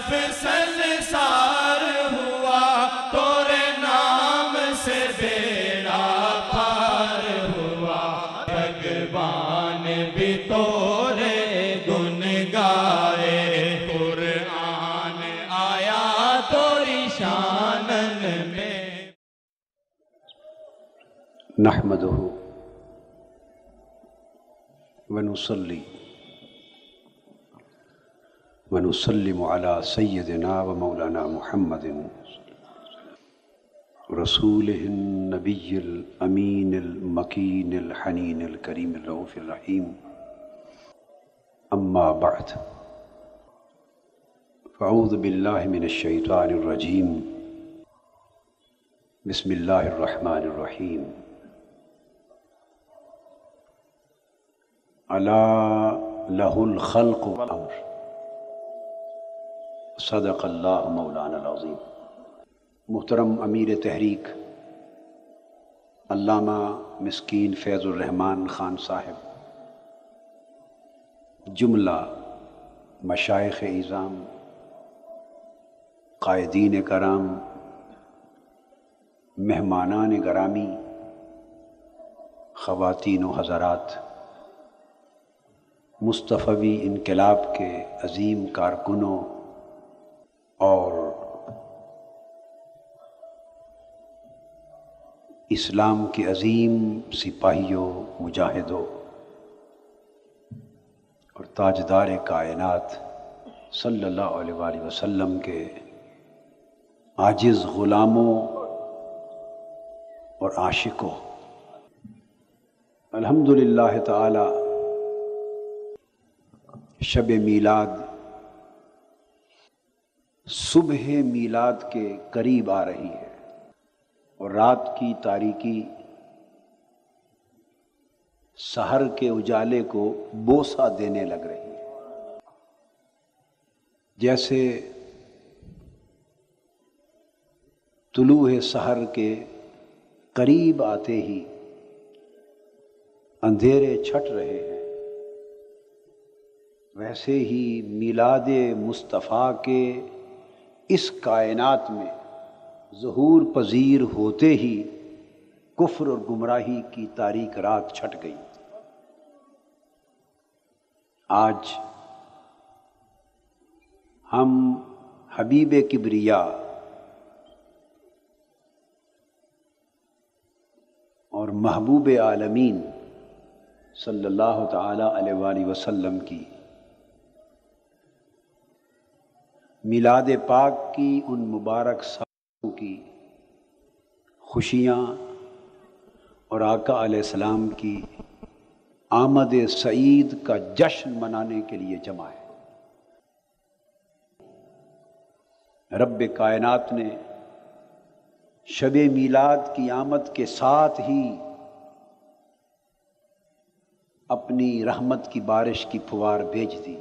سنسار ہوا تورے نام سے بیڑا پار ہوا بھگوان بھی تورے گن گائے قرآن آیا توری شانن میں نحمده ونصلي ونسلم على سيدنا ومولانا محمد رسوله النبي الأمين المكين الحنين الكريم الرؤوف الرحيم أما بعد فأعوذ بالله من الشيطان الرجيم بسم الله الرحمن الرحيم ألا له الخلق والأمر صدق اللہ مولانا العظیم۔ محترم امیر تحریک علامہ مسکین فیض الرحمن خان صاحب، جملہ مشائخ اعظام، قائدین کرام، مہمانان گرامی، خواتین و حضرات، مصطفی انقلاب کے عظیم کارکنوں اور اسلام کے عظیم سپاہیوں، مجاہدوں اور تاجدار کائنات صلی اللہ علیہ وآلہ وسلم کے عاجز غلاموں اور عاشقوں، الحمدللہ تعالی شب میلاد صبح میلاد کے قریب آ رہی ہے اور رات کی تاریکی سحر کے اجالے کو بوسہ دینے لگ رہی ہے۔ جیسے طلوع سحر کے قریب آتے ہی اندھیرے چھٹ رہے ہیں، ویسے ہی میلاد مصطفیٰ کے اس کائنات میں ظہور پذیر ہوتے ہی کفر اور گمراہی کی تاریک رات چھٹ گئی۔ آج ہم حبیب کبریا اور محبوب عالمین صلی اللہ تعالی علیہ وآلہ وسلم کی میلاد پاک کی ان مبارک سالوں کی خوشیاں اور آقا علیہ السلام کی آمد سعید کا جشن منانے کے لیے جمع ہے۔ رب کائنات نے شب میلاد کی آمد کے ساتھ ہی اپنی رحمت کی بارش کی پھوار بھیج دی،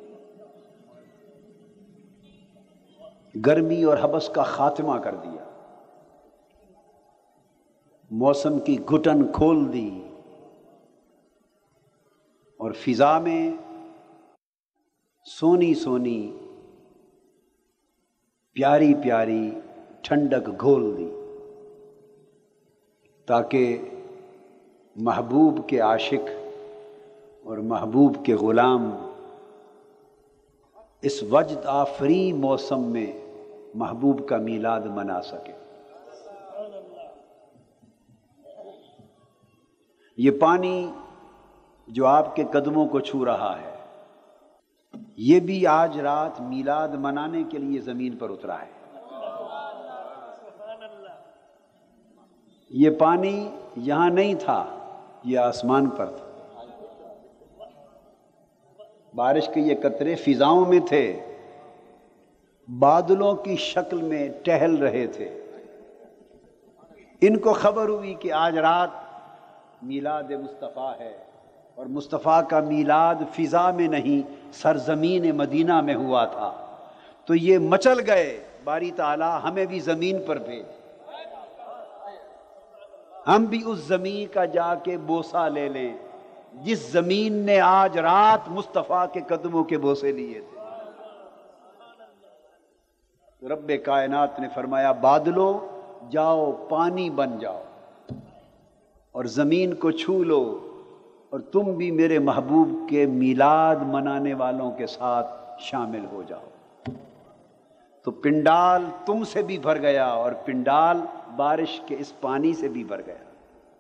گرمی اور حبس کا خاتمہ کر دیا، موسم کی گھٹن کھول دی اور فضا میں سونی سونی پیاری پیاری ٹھنڈک گھول دی، تاکہ محبوب کے عاشق اور محبوب کے غلام اس وجد آفری موسم میں محبوب کا میلاد منا سکے۔ یہ پانی جو آپ کے قدموں کو چھو رہا ہے، یہ بھی آج رات میلاد منانے کے لیے زمین پر اترا ہے۔ یہ پانی یہاں نہیں تھا، یہ آسمان پر تھا۔ بارش کے یہ قطرے فضاؤں میں تھے، بادلوں کی شکل میں ٹہل رہے تھے۔ ان کو خبر ہوئی کہ آج رات میلاد مصطفیٰ ہے، اور مصطفیٰ کا میلاد فضا میں نہیں سرزمین مدینہ میں ہوا تھا، تو یہ مچل گئے، باری تعالیٰ ہمیں بھی زمین پر بھیج، ہم بھی اس زمین کا جا کے بوسہ لے لیں جس زمین نے آج رات مصطفیٰ کے قدموں کے بوسے لیے تھے۔ تو رب کائنات نے فرمایا بادلو جاؤ پانی بن جاؤ اور زمین کو چھو لو اور تم بھی میرے محبوب کے میلاد منانے والوں کے ساتھ شامل ہو جاؤ۔ تو پنڈال تم سے بھی بھر گیا اور پنڈال بارش کے اس پانی سے بھی بھر گیا۔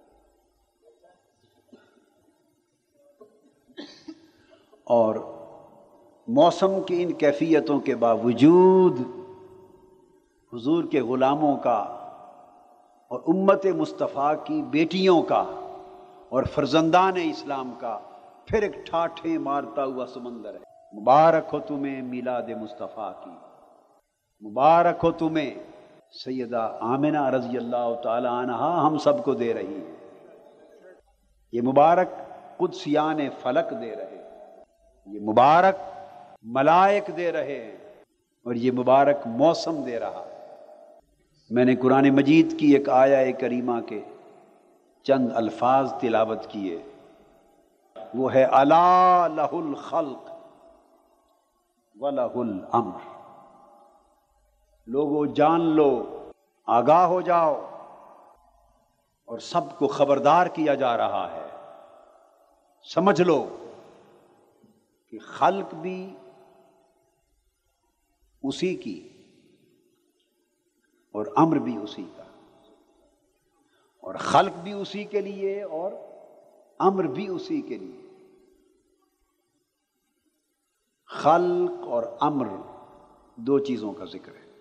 اور موسم کی ان کیفیتوں کے باوجود حضور کے غلاموں کا اور امت مصطفیٰ کی بیٹیوں کا اور فرزندان اسلام کا پھر ایک ٹھاٹھیں مارتا ہوا سمندر ہے۔ مبارک ہو تمہیں میلاد مصطفیٰ کی، مبارک ہو تمہیں سیدہ آمنہ رضی اللہ تعالی عنہا ہم سب کو دے رہی ہے۔ یہ مبارک قدسیان فلک دے رہے، یہ مبارک ملائک دے رہے ہیں، اور یہ مبارک موسم دے رہا ہے۔ میں نے قرآن مجید کی ایک آیہ کریمہ کے چند الفاظ تلاوت کیے، وہ ہے الا لہ الخلق وَلَهُ الْأَمْرُ۔ لوگوں جان لو، آگاہ ہو جاؤ، اور سب کو خبردار کیا جا رہا ہے، سمجھ لو کہ خلق بھی اسی کی اور امر بھی اسی کا، اور خلق بھی اسی کے لیے اور امر بھی اسی کے لیے۔ خلق اور امر دو چیزوں کا ذکر ہے۔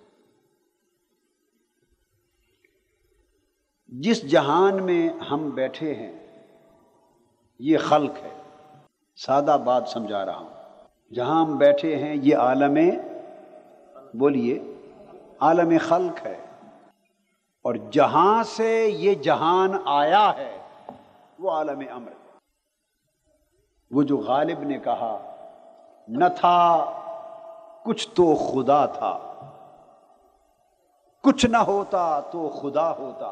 جس جہان میں ہم بیٹھے ہیں یہ خلق ہے، سادہ بات سمجھا رہا ہوں۔ جہاں ہم بیٹھے ہیں یہ عالم، بولیے، عالم خلق ہے، اور جہاں سے یہ جہان آیا ہے وہ عالم امر ہے۔ وہ جو غالب نے کہا نہ تھا کچھ تو خدا تھا، کچھ نہ ہوتا تو خدا ہوتا،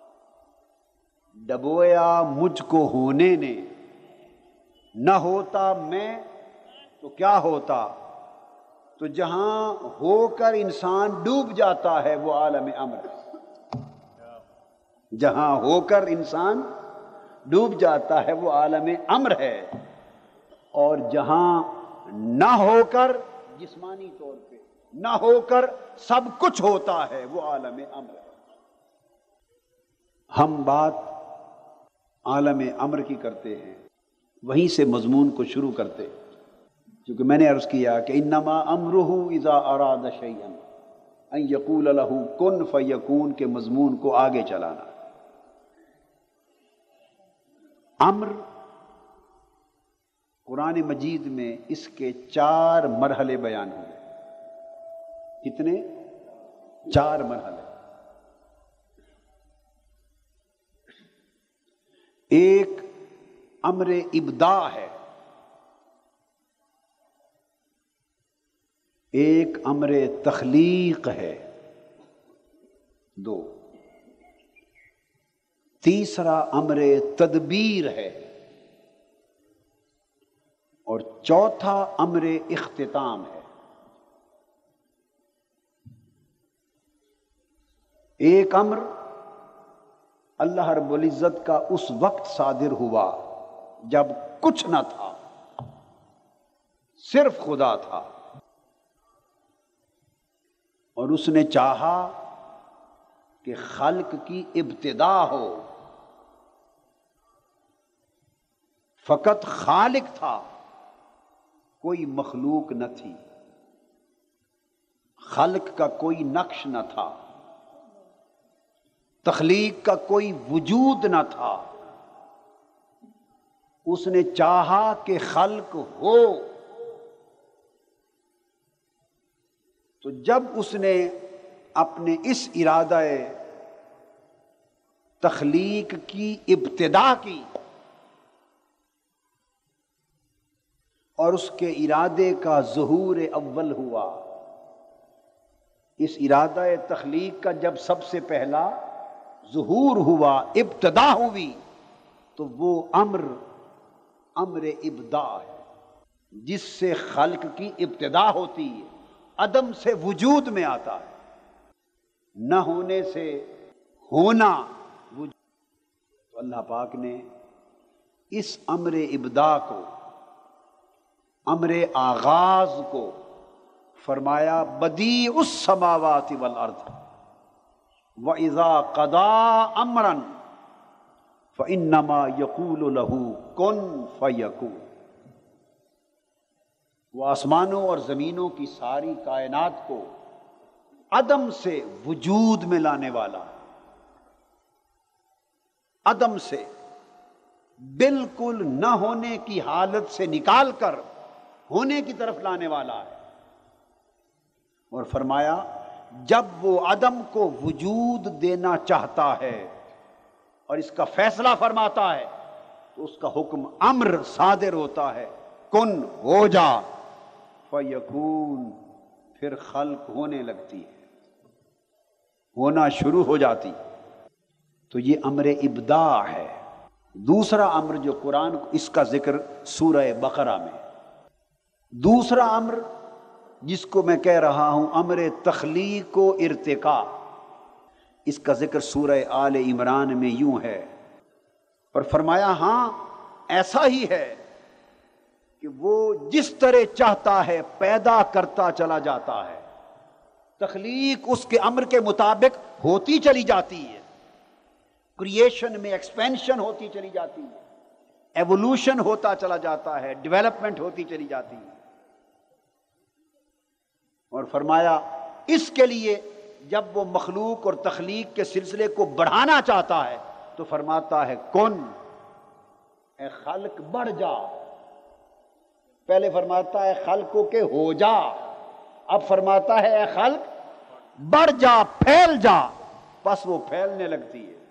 ڈبویا مجھ کو ہونے نے، نہ ہوتا میں تو کیا ہوتا۔ تو جہاں ہو کر انسان ڈوب جاتا ہے وہ عالم امر ہے۔ جہاں ہو کر انسان ڈوب جاتا ہے وہ عالم امر ہے، اور جہاں نہ ہو کر، جسمانی طور پہ نہ ہو کر سب کچھ ہوتا ہے وہ عالم امر ہے۔ ہم بات عالم امر کی کرتے ہیں، وہیں سے مضمون کو شروع کرتے، کیونکہ میں نے عرض کیا کہ انما امرہ اذا اراد شیئا ان یقول لہ کن فیکون کے مضمون کو آگے چلانا۔ امر قرآن مجید میں اس کے 4 مرحلے بیان ہوئے۔ کتنے؟ 4 مرحلے۔ ایک امر ابداع ہے، ایک امر تخلیق ہے، 2۔ تیسرا امر تدبیر ہے، اور چوتھا امر اختتام ہے۔ ایک امر اللہ رب العزت کا اس وقت صادر ہوا جب کچھ نہ تھا، صرف خدا تھا، اور اس نے چاہا کہ خلق کی ابتدا ہو۔ فقط خالق تھا، کوئی مخلوق نہ تھی، خلق کا کوئی نقش نہ تھا، تخلیق کا کوئی وجود نہ تھا۔ اس نے چاہا کہ خلق ہو، تو جب اس نے اپنے اس ارادہ تخلیق کی ابتدا کی اور اس کے ارادے کا ظہور اول ہوا، اس ارادہ تخلیق کا جب سب سے پہلا ظہور ہوا، ابتدا ہوئی، تو وہ امر ابداع ہے، جس سے خلق کی ابتدا ہوتی ہے، عدم سے وجود میں آتا ہے۔ نہ ہونے سے ہونا وجود۔ تو اللہ پاک نے اس امر ابدا کو، امر آغاز کو فرمایا بدیع السماوات والارض وَإِذَا قَضَىٰ أَمْرًا فَإِنَّمَا يَقُولُ لَهُ كُن فَيَكُونُ۔ وہ آسمانوں اور زمینوں کی ساری کائنات کو عدم سے وجود میں لانے والا ہے، عدم سے بالکل نہ ہونے کی حالت سے نکال کر ہونے کی طرف لانے والا ہے۔ اور فرمایا جب وہ عدم کو وجود دینا چاہتا ہے اور اس کا فیصلہ فرماتا ہے تو اس کا حکم امر صادر ہوتا ہے، کن ہو جا، فیکون، پھر خلق ہونے لگتی ہے، ہونا شروع ہو جاتی۔ تو یہ امر ابداع ہے۔ دوسرا امر جو قرآن، اس کا ذکر سورہ بقرہ میں، دوسرا امر جس کو میں کہہ رہا ہوں امر تخلیق و ارتقاء، اس کا ذکر سورہ آل عمران میں یوں ہے، اور فرمایا ہاں ایسا ہی ہے کہ وہ جس طرح چاہتا ہے پیدا کرتا چلا جاتا ہے، تخلیق اس کے امر کے مطابق ہوتی چلی جاتی ہے، کریشن میں ایکسپینشن ہوتی چلی جاتی ہے، ایوولوشن ہوتا چلا جاتا ہے، ڈیولپمنٹ ہوتی چلی جاتی ہے۔ اور فرمایا اس کے لیے جب وہ مخلوق اور تخلیق کے سلسلے کو بڑھانا چاہتا ہے تو فرماتا ہے کن، اے خلق بڑھ جا۔ پہلے فرماتا ہے خلقوں کے ہو جا، اب فرماتا ہے اے خلق بڑھ جا، پھیل جا، پس وہ پھیلنے لگتی ہے۔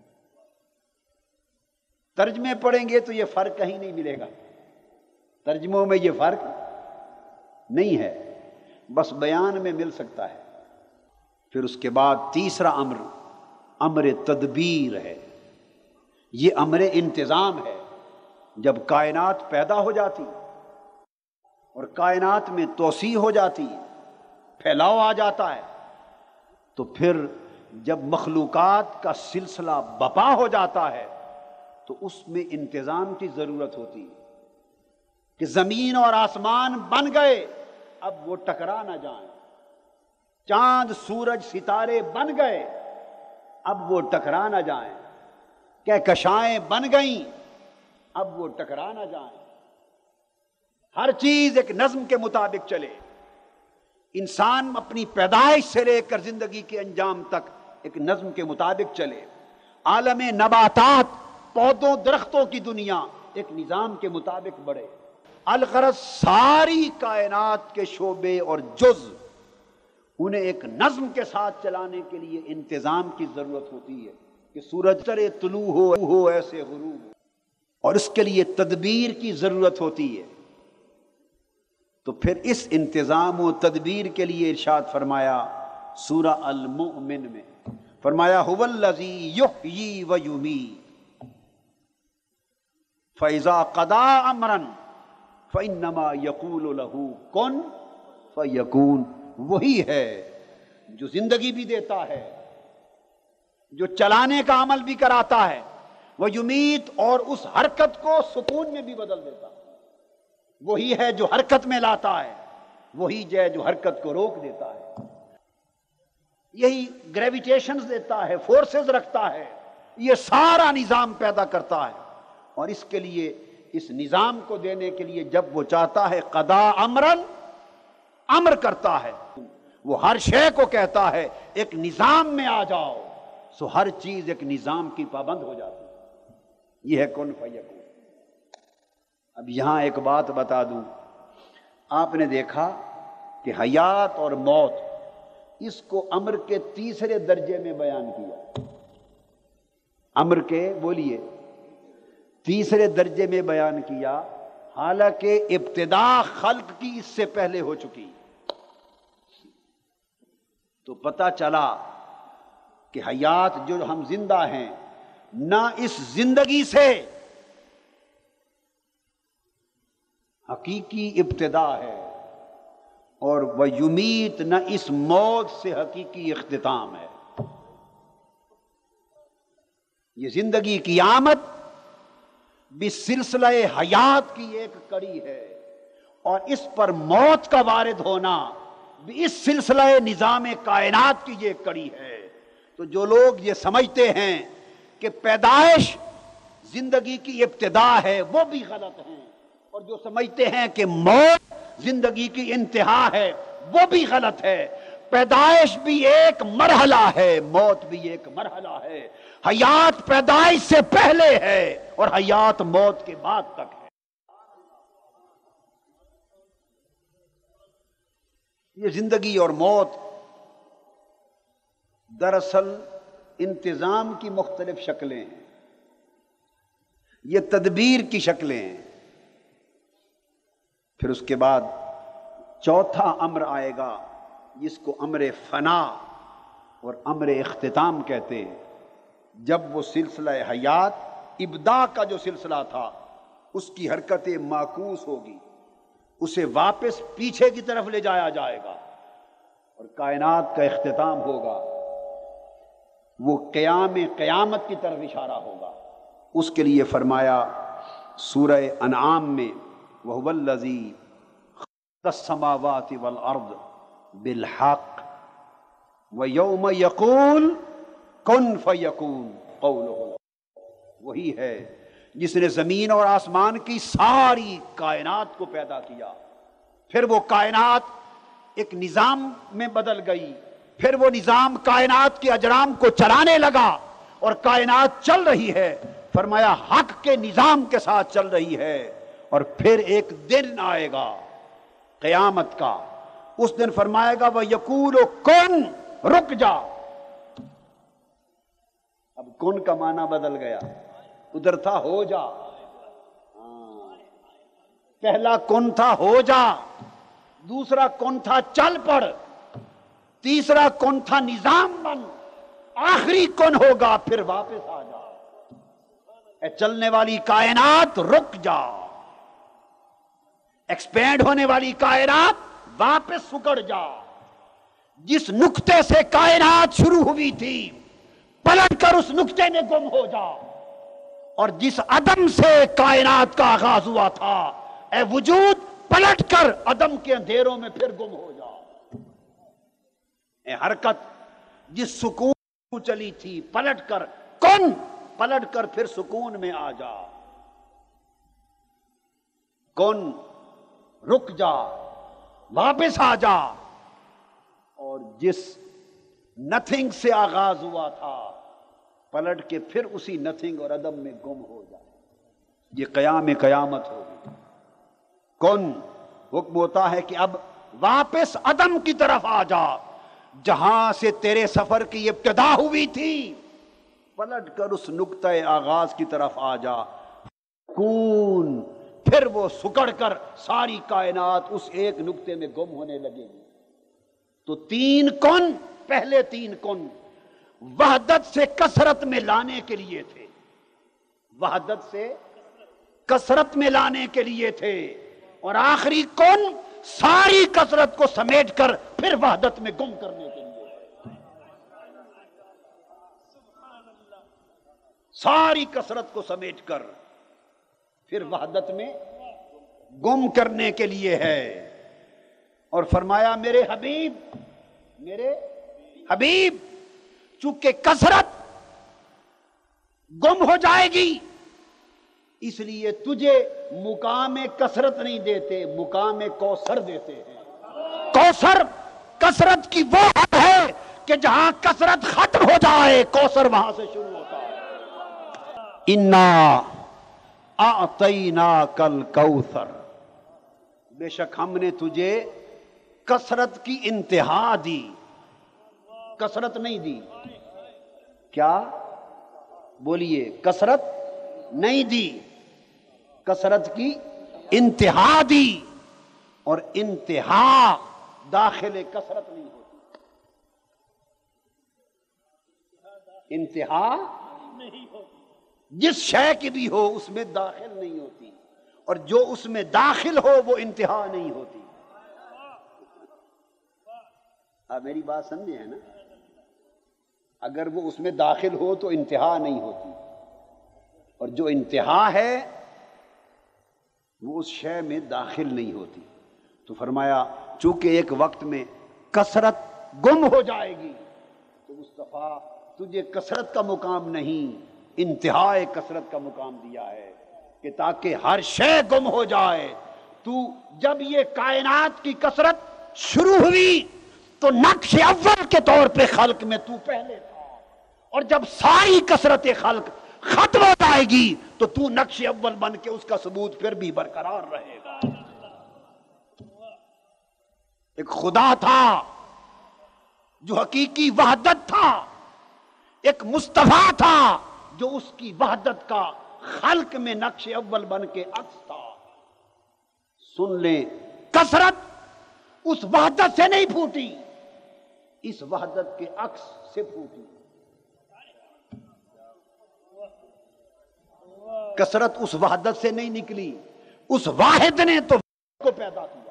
ترجمے پڑھیں گے تو یہ فرق کہیں نہیں ملے گا، ترجموں میں یہ فرق نہیں ہے، بس بیان میں مل سکتا ہے۔ پھر اس کے بعد تیسرا امر امر تدبیر ہے، یہ امر انتظام ہے۔ جب کائنات پیدا ہو جاتی اور کائنات میں توسیع ہو جاتی، پھیلاؤ آ جاتا ہے، تو پھر جب مخلوقات کا سلسلہ بپا ہو جاتا ہے تو اس میں انتظام کی ضرورت ہوتی ہے کہ زمین اور آسمان بن گئے، اب وہ ٹکرا نہ جائیں، چاند سورج ستارے بن گئے، اب وہ ٹکرا نہ جائیں، کہکشائیں بن گئیں، اب وہ ٹکرا نہ جائیں، ہر چیز ایک نظم کے مطابق چلے، انسان اپنی پیدائش سے لے کر زندگی کے انجام تک ایک نظم کے مطابق چلے، عالم نباتات، پودوں درختوں کی دنیا ایک نظام کے مطابق بڑھے، الغرض ساری کائنات کے شعبے اور جز انہیں ایک نظم کے ساتھ چلانے کے لیے انتظام کی ضرورت ہوتی ہے کہ سورج چڑھے طلوع ہو ایسے غروب ہو، اور اس کے لیے تدبیر کی ضرورت ہوتی ہے۔ تو پھر اس انتظام و تدبیر کے لیے ارشاد فرمایا سورہ المؤمن میں، فرمایا هو الذی یحیی و یمیت فَإِذَا قَضَىٰ أَمْرًا فَإِنَّمَا يَقُولُ لَهُ كُن فَيَكُونُ۔ وہی ہے جو زندگی بھی دیتا ہے، جو چلانے کا عمل بھی کراتا ہے، وہ یمیت، اور اس حرکت کو سکون میں بھی بدل دیتا ہے، وہی ہے جو حرکت میں لاتا ہے، وہی ہے جو حرکت کو روک دیتا ہے، یہی گریویٹیشنز دیتا ہے، فورسز رکھتا ہے، یہ سارا نظام پیدا کرتا ہے۔ اور اس کے لیے، اس نظام کو دینے کے لیے جب وہ چاہتا ہے قضا امرن، امر کرتا ہے، وہ ہر شے کو کہتا ہے ایک نظام میں آ جاؤ، سو ہر چیز ایک نظام کی پابند ہو جاتی ہے۔ یہ ہے کن فیکون۔ اب یہاں ایک بات بتا دوں، آپ نے دیکھا کہ حیات اور موت، اس کو امر کے تیسرے درجے میں بیان کیا، امر کے بولیے تیسرے درجے میں بیان کیا، حالانکہ ابتدا خلق کی اس سے پہلے ہو چکی۔ تو پتہ چلا کہ حیات جو ہم زندہ ہیں، نہ اس زندگی سے حقیقی ابتدا ہے، اور وہ یمیت، نہ اس موت سے حقیقی اختتام ہے۔ یہ زندگی کی آمد بھی سلسلہ حیات کی ایک کڑی ہے، اور اس پر موت کا وارد ہونا بھی اس سلسلہ نظام کائنات کی یہ کڑی ہے۔ تو جو لوگ یہ سمجھتے ہیں کہ پیدائش زندگی کی ابتدا ہے وہ بھی غلط ہیں، اور جو سمجھتے ہیں کہ موت زندگی کی انتہا ہے وہ بھی غلط ہے۔ پیدائش بھی ایک مرحلہ ہے، موت بھی ایک مرحلہ ہے۔ حیات پیدائش سے پہلے ہے اور حیات موت کے بعد تک ہے۔ یہ زندگی اور موت دراصل انتظام کی مختلف شکلیں ہیں، یہ تدبیر کی شکلیں ہیں۔ پھر اس کے بعد چوتھا امر آئے گا جس کو امر فنا اور امر اختتام کہتے ہیں۔ جب وہ سلسلہ حیات ابدا کا جو سلسلہ تھا اس کی حرکت معکوس ہوگی، اسے واپس پیچھے کی طرف لے جایا جائے گا، اور کائنات کا اختتام ہوگا، وہ قیامت کی طرف اشارہ ہوگا۔ اس کے لیے فرمایا سورہ انعام میں وَهُوَ الَّذِي خَلَقَ السَّمَاوَاتِ وَالْأَرْضَ بِالْحَقِّ وَيَوْمَ يَقُولُ کن فیکون قولہ، وہی ہے جس نے زمین اور آسمان کی ساری کائنات کو پیدا کیا، پھر وہ کائنات ایک نظام میں بدل گئی، پھر وہ نظام کائنات کے اجرام کو چلانے لگا اور کائنات چل رہی ہے، فرمایا حق کے نظام کے ساتھ چل رہی ہے۔ اور پھر ایک دن آئے گا قیامت کا، اس دن فرمائے گا وَيَقُولُ کن، رک جا۔ اب کن کا معنی بدل گیا، ادھر تھا ہو جا، پہلا کن تھا ہو جا، دوسرا کن تھا چل پڑ، تیسرا کن تھا نظام بن، آخری کن ہوگا پھر واپس آ جا۔ اے چلنے والی کائنات رک جا، ایکسپینڈ ہونے والی کائنات واپس سکڑ جا۔ جس نقطے سے کائنات شروع ہوئی تھی پلٹ کر اس نقطے میں گم ہو جا، اور جس عدم سے کائنات کا آغاز ہوا تھا اے وجود پلٹ کر عدم کے اندھیروں میں پھر گم ہو جا۔ اے حرکت جس سکون کو چلی تھی پلٹ کر کن، پلٹ کر پھر سکون میں آ جا۔ کن، رک جا، واپس آ جا۔ اور جس نتھنگ سے آغاز ہوا تھا پلٹ کے پھر اسی نتھنگ اور عدم میں گم ہو جا۔ یہ قیامت ہوگی۔ کن حکم ہوتا ہے کہ اب واپس عدم کی طرف آ جا، جہاں سے تیرے سفر کی ابتدا ہوئی تھی پلٹ کر اس نقطۂ آغاز کی طرف آ جا۔ کون، پھر وہ سکڑ کر ساری کائنات اس ایک نقطے میں گم ہونے لگے گی۔ تو تین کن، پہلے تین کن وحدت سے کثرت میں لانے کے لیے تھے، وحدت سے کثرت میں لانے کے لیے تھے، اور آخری کن ساری کثرت کو سمیٹ کر پھر وحدت میں گم کرنے کے لیے، ساری کثرت کو سمیٹ کر پھر وحدت میں گم کرنے کے لیے ہے۔ اور فرمایا میرے حبیب چونکہ کثرت گم ہو جائے گی اس لیے تجھے مقام کثرت نہیں دیتے، مقام کوثر دیتے ہیں۔ کوثر کثرت کی وہ حد ہے کہ جہاں کثرت ختم ہو جائے کوثر وہاں سے شروع ہوتا ہے۔ انا اعطیناک الکوثر، بے شک ہم نے تجھے کثرت کی انتہا دی، کثرت نہیں دی۔ کیا بولیے؟ کثرت نہیں دی، کثرت کی انتہا دی، اور انتہا داخل کثرت نہیں ہوتی، انتہا جس شے کی بھی ہو اس میں داخل نہیں ہوتی، اور جو اس میں داخل ہو وہ انتہا نہیں ہوتی۔ آپ میری بات سمجھے ہیں نا؟ اگر وہ اس میں داخل ہو تو انتہا نہیں ہوتی، اور جو انتہا ہے وہ اس شے میں داخل نہیں ہوتی۔ تو فرمایا چونکہ ایک وقت میں کثرت گم ہو جائے گی تو مصطفیٰ تجھے کثرت کا مقام نہیں، انتہائے کثرت کا مقام دیا ہے کہ تاکہ ہر شے گم ہو جائے۔ تو جب یہ کائنات کی کثرت شروع ہوئی تو نقش اول کے طور پہ خلق میں تو پہلے تھا، اور جب ساری کثرت خلق ختم ہو جائے گی تو تو نقش اول بن کے اس کا ثبوت پھر بھی برقرار رہے گا۔ ایک خدا تھا جو حقیقی وحدت تھا، ایک مصطفیٰ تھا جو اس کی وحدت کا خلق میں نقش اول بن کے عکس تھا۔ سن لیں، کثرت اس وحدت سے نہیں پھوٹی، اس وحدت کے عکس سے پھوٹی۔ کثرت اس وحدت سے نہیں نکلی، اس واحد نے تو کو پیدا کیا،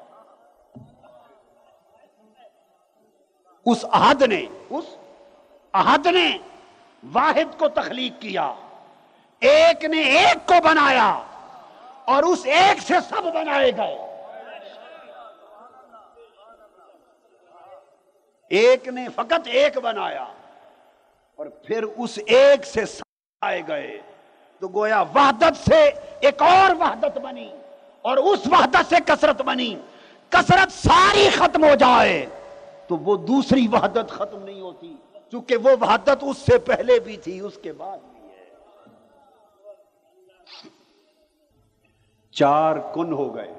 اس احد نے واحد کو تخلیق کیا، ایک نے ایک کو بنایا اور اس ایک سے سب بنائے گئے۔ ایک نے فقط ایک بنایا اور پھر اس ایک سے سب بنائے گئے، تو گویا وحدت سے ایک اور وحدت بنی اور اس وحدت سے کثرت بنی۔ کثرت ساری ختم ہو جائے تو وہ دوسری وحدت ختم نہیں ہوتی، چونکہ وہ وحدت اس سے پہلے بھی تھی، اس کے بعد بھی ہے۔ چار کن ہو گئے۔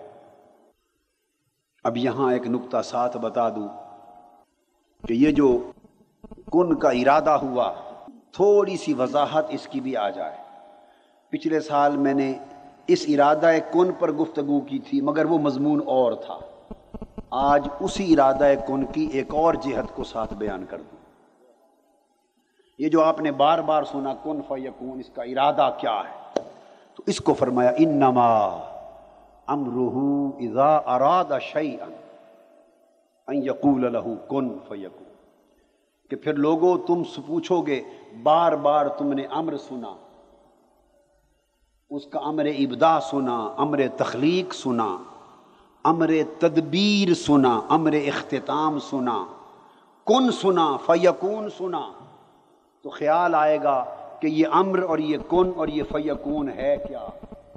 اب یہاں ایک نقطہ ساتھ بتا دوں کہ یہ جو کن کا ارادہ ہوا، تھوڑی سی وضاحت اس کی بھی آ جائے۔ پچھلے سال میں نے اس ارادہ کن پر گفتگو کی تھی، مگر وہ مضمون اور تھا۔ آج اسی ارادہ کن کی ایک اور جہت کو ساتھ بیان کر دوں۔ یہ جو آپ نے بار بار سنا کن فیکون، اس کا ارادہ کیا ہے؟ تو اس کو فرمایا انما امرہ اذا اراد شیئا ان یقول لہ کن فیکون، کہ پھر لوگوں تم پوچھو گے بار بار تم نے امر سنا، اس کا امر ابداع سنا، امر تخلیق سنا، امر تدبیر سنا، امر اختتام سنا، کن سنا، فیکون سنا، تو خیال آئے گا کہ یہ امر اور یہ کن اور یہ فیکون ہے کیا؟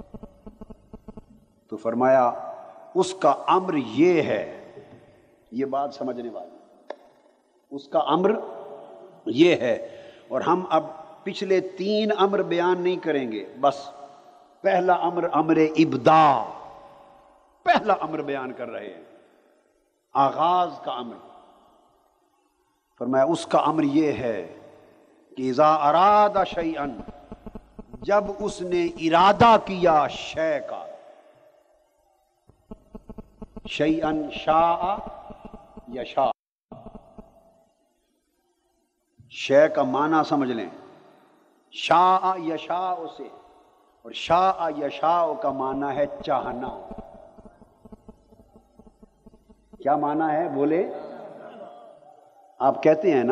تو فرمایا اس کا امر یہ ہے، یہ بات سمجھنے والی، اس کا امر یہ ہے۔ اور ہم اب پچھلے تین امر بیان نہیں کریں گے، بس پہلا امر امر ابداع، پہلا امر بیان کر رہے ہیں، آغاز کا امر۔ فرمایا اس کا امر یہ ہے کہ اذا اراد شیئا، جب اس نے ارادہ کیا شے کا، شیئا شاء یشاء، شے کا معنی سمجھ لیں، شاء یشاء سے، اور شاء یشاء کا معنی ہے چاہنا۔ کیا معنی ہے بولے؟ آپ کہتے ہیں نا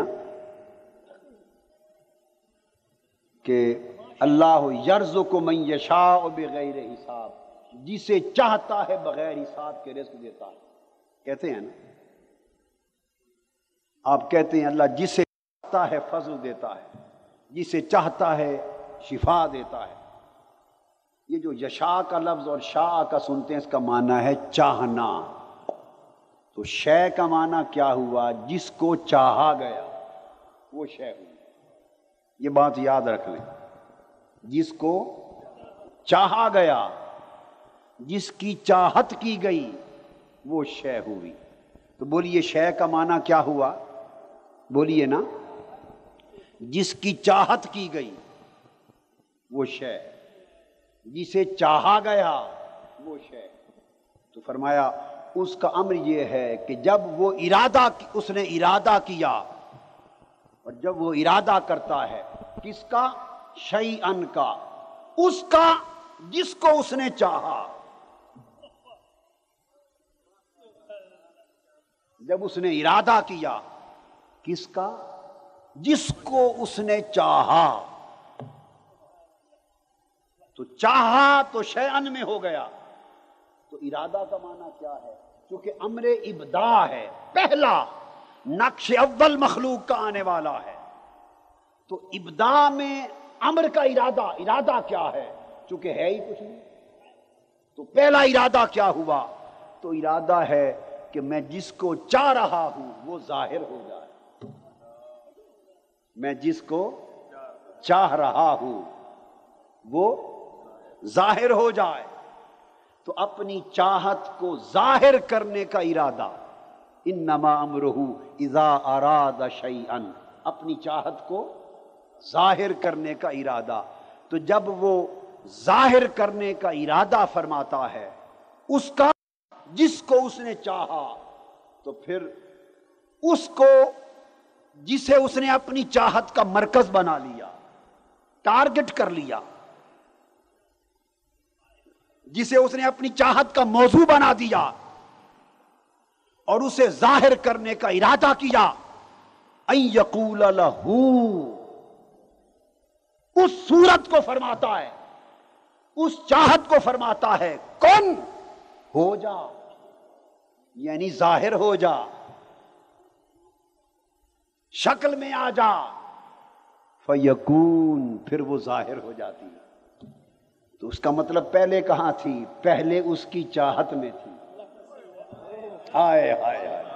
کہ اللہ یرزق من یشاء بغیر حساب، جسے چاہتا ہے بغیر حساب کے رزق دیتا ہے، کہتے ہیں نا؟ آپ کہتے ہیں اللہ جسے چاہتا ہے فضل دیتا ہے، جسے چاہتا ہے شفا دیتا ہے۔ یہ جو یشاء کا لفظ اور شاء کا سنتے ہیں، اس کا معنی ہے چاہنا۔ تو شے کا معنی کیا ہوا؟ جس کو چاہا گیا وہ شے ہوئی۔ یہ بات یاد رکھ لیں، جس کو چاہا گیا، جس کی چاہت کی گئی وہ شے ہوئی۔ تو بولیے شے کا معنی کیا ہوا؟ بولیے نا، جس کی چاہت کی گئی وہ شے، جسے چاہا گیا وہ شے۔ تو فرمایا اس کا امر یہ ہے کہ جب وہ اس نے ارادہ کیا، اور جب وہ ارادہ کرتا ہے کس کا؟ شیئن کا، اس کا جس کو اس نے چاہا۔ جب اس نے ارادہ کیا کس کا؟ جس کو اس نے چاہا۔ تو چاہا تو شیئن میں ہو گیا. تو ارادہ کا معنی کیا ہے؟ چونکہ امر ابداع ہے، پہلا نقش اول مخلوق کا آنے والا ہے، تو ابداع میں امر کا ارادہ کیا ہے؟ چونکہ ہے ہی کچھ نہیں، تو پہلا ارادہ کیا ہوا؟ تو ارادہ ہے کہ میں جس کو چاہ رہا ہوں وہ ظاہر ہو جائے. میں جس کو چاہ رہا ہوں وہ ظاہر ہو جائے. تو اپنی چاہت کو ظاہر کرنے کا ارادہ، انما امرہ اذا اراد شیئا، اپنی چاہت کو ظاہر کرنے کا ارادہ. تو جب وہ ظاہر کرنے کا ارادہ فرماتا ہے اس کا، جس کو اس نے چاہا، تو پھر اس کو جسے اس نے اپنی چاہت کا مرکز بنا لیا، ٹارگٹ کر لیا، جسے اس نے اپنی چاہت کا موضوع بنا دیا اور اسے ظاہر کرنے کا ارادہ کیا، ان یقول لہ، اس صورت کو فرماتا ہے، اس چاہت کو فرماتا ہے کن، ہو جا، یعنی ظاہر ہو جا، شکل میں آ جا، فیکون، پھر وہ ظاہر ہو جاتی ہے. تو اس کا مطلب پہلے کہاں تھی؟ پہلے اس کی چاہت میں تھی. ہائے ہائے ہائے،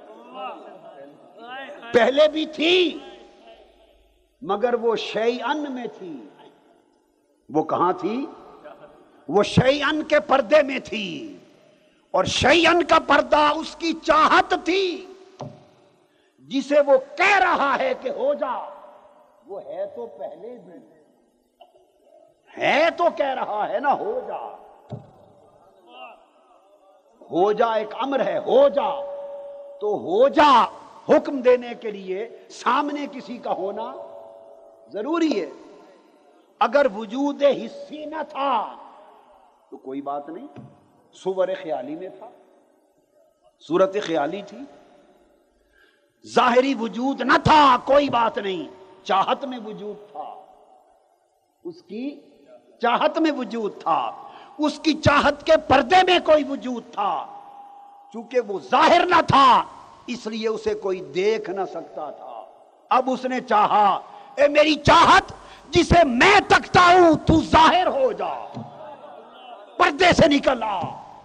پہلے بھی تھی مگر وہ شیئن میں تھی. وہ کہاں تھی؟ وہ شیئن کے پردے میں تھی، اور شیئن کا پردہ اس کی چاہت تھی، جسے وہ کہہ رہا ہے کہ ہو جا. وہ ہے تو پہلے بھی ہے، تو کہہ رہا ہے نا ہو جا. ہو جا ایک امر ہے، ہو جا. تو ہو جا حکم دینے کے لیے سامنے کسی کا ہونا ضروری ہے. اگر وجود حسی نہ تھا تو کوئی بات نہیں، صور خیالی میں تھا، صورت خیالی تھی. ظاہری وجود نہ تھا، کوئی بات نہیں، چاہت میں وجود تھا، اس کی چاہت میں وجود تھا، اس کی چاہت کے پردے میں کوئی وجود تھا. چونکہ وہ ظاہر نہ تھا اس لیے اسے کوئی دیکھ نہ سکتا تھا. اب اس نے چاہا، اے میری چاہت جسے میں تکتا ہوں تو ظاہر ہو جا، پردے سے نکل آ،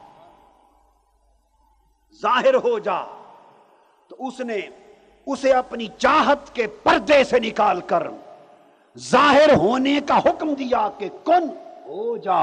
ظاہر ہو جا. تو اس نے اسے اپنی چاہت کے پردے سے نکال کر ظاہر ہونے کا حکم دیا کہ کن، ہو جا،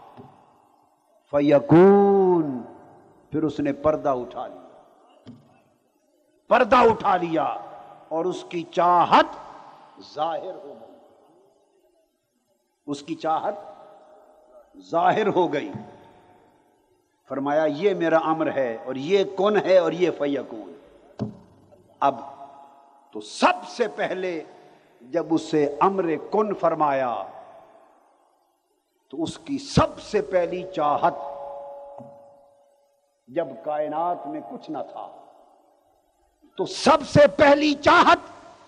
فیکون. پھر اس نے پردہ اٹھا لیا، پردہ اٹھا لیا اور اس کی چاہت ظاہر ہو گئی، اس کی چاہت ظاہر ہو گئی. فرمایا یہ میرا امر ہے اور یہ کن ہے اور یہ فیکون. اب تو سب سے پہلے جب اسے امر کن فرمایا تو اس کی سب سے پہلی چاہت، جب کائنات میں کچھ نہ تھا تو سب سے پہلی چاہت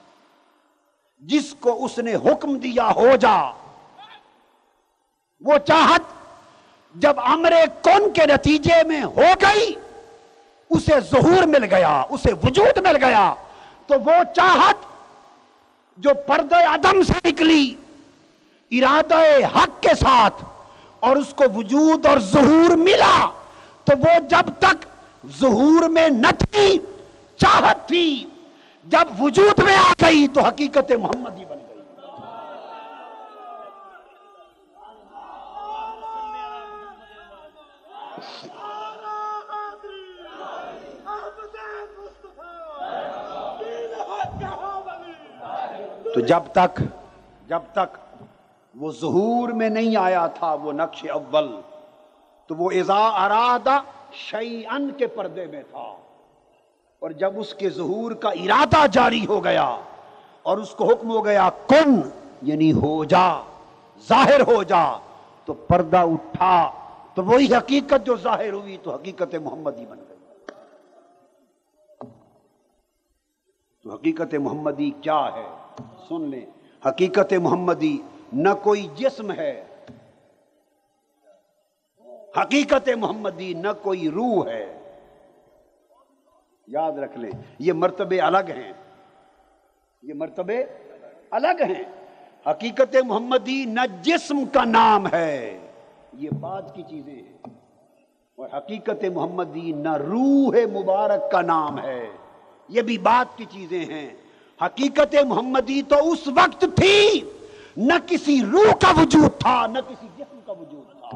جس کو اس نے حکم دیا ہو جا، وہ چاہت جب امر کن کے نتیجے میں ہو گئی، اسے ظہور مل گیا، اسے وجود مل گیا. تو وہ چاہت جو پردے عدم سے نکلی ارادہ حق کے ساتھ اور اس کو وجود اور ظہور ملا، تو وہ جب تک ظہور میں نہ تھی چاہت تھی، جب وجود میں آ گئی تو حقیقت محمدی بن گئی. تو جب تک وہ ظہور میں نہیں آیا تھا وہ نقش اول، تو وہ اذا ارادہ شیئن کے پردے میں تھا. اور جب اس کے ظہور کا ارادہ جاری ہو گیا اور اس کو حکم ہو گیا کن، یعنی ہو جا، ظاہر ہو جا، تو پردہ اٹھا. تو وہی حقیقت جو ظاہر ہوئی تو حقیقت محمدی بن گئی. تو حقیقت محمدی کیا ہے؟ سن لیں، حقیقت محمدی نہ کوئی جسم ہے حقیقت محمدی نہ کوئی روح ہے. یاد رکھ لیں یہ مرتبے الگ ہیں، یہ مرتبے الگ ہیں. حقیقت محمدی نہ جسم کا نام ہے، یہ بعد کی چیزیں ہیں. اور حقیقت محمدی نہ روح مبارک کا نام ہے، یہ بھی بات کی چیزیں ہیں. حقیقت محمدی تو اس وقت تھی نہ کسی روح کا وجود تھا نہ کسی جسم کا وجود تھا،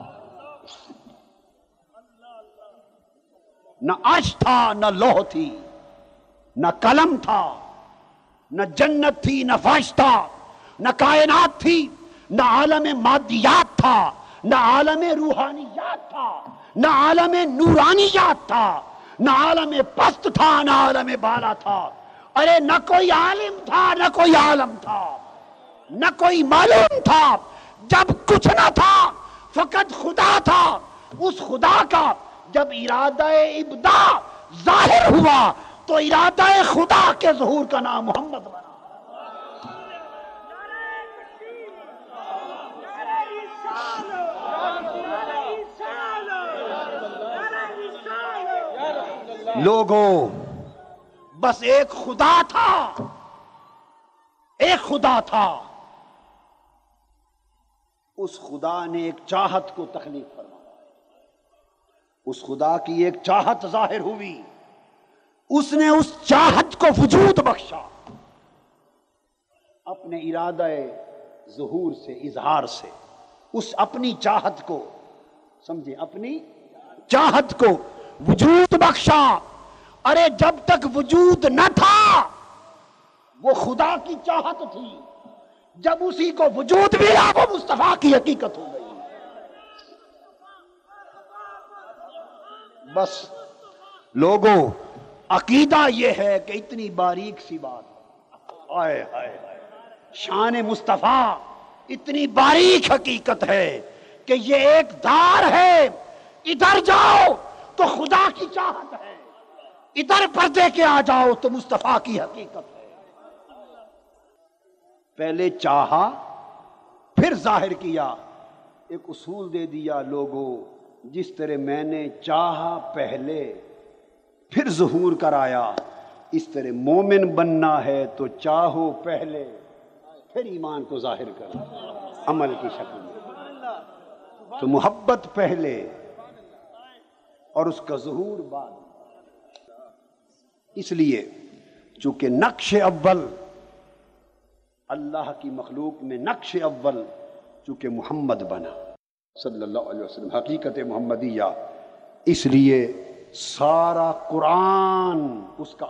نہ عرش تھا نہ لوح تھی نہ قلم تھا نہ جنت تھی نہ فرش تھا نہ کائنات تھی نہ عالم مادیات تھا نہ عالم روحانیات تھا نہ عالم نورانیات تھا نہ عالم پست تھا نہ عالم بالا تھا. ارے نہ کوئی عالم تھا نہ کوئی عالم تھا نہ کوئی معلوم تھا. جب کچھ نہ تھا فقط خدا تھا. اس خدا کا جب ارادہ ابدا ظاہر ہوا تو ارادہ خدا کے ظہور کا نام محمد بنا. لوگوں بس ایک خدا تھا، ایک خدا تھا. اس خدا نے ایک چاہت کو تخلیق فرمایا، اس خدا کی ایک چاہت ظاہر ہوئی، اس نے اس چاہت کو وجود بخشا اپنے ارادہ ظہور سے، اظہار سے. اس اپنی چاہت کو سمجھے، اپنی چاہت کو وجود بخشا. ارے جب تک وجود نہ تھا وہ خدا کی چاہت تھی، جب اسی کو وجود ملا وہ مصطفیٰ کی حقیقت ہو گئی. بس لوگوں عقیدہ یہ ہے کہ اتنی باریک سی بات، آئے آئے شان مصطفیٰ اتنی باریک حقیقت ہے کہ یہ ایک دار ہے، ادھر جاؤ تو خدا کی چاہت ہے، ادھر پردے کے آ جاؤ تو مصطفیٰ کی حقیقت ہے. پہلے چاہا پھر ظاہر کیا. ایک اصول دے دیا لوگوں، جس طرح میں نے چاہا پہلے پھر ظہور کرایا، اس طرح مومن بننا ہے تو چاہو پہلے پھر ایمان کو ظاہر کرو عمل کی شکل میں. تو محبت پہلے اور اس کا ظہور بعد. اس لیے چونکہ نقش اول اللہ کی مخلوق میں نقش اول چونکہ محمد بنا صلی اللہ علیہ وسلم، حقیقت محمدیہ، اس لیے سارا قرآن اس کا،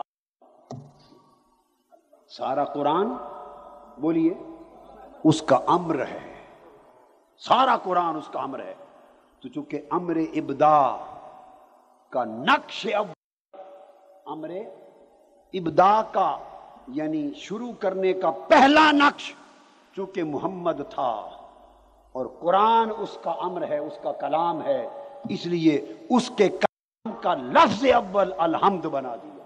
سارا قرآن بولیے اس کا امر ہے، سارا قرآن اس کا امر ہے. تو چونکہ امر ابدا کا نقش اول، امر ابدا کا یعنی شروع کرنے کا پہلا نقش چونکہ محمد تھا اور قرآن اس کا امر ہے، اس کا کلام ہے، اس لیے اس کے کلام کا لفظ اول الحمد بنا دیا.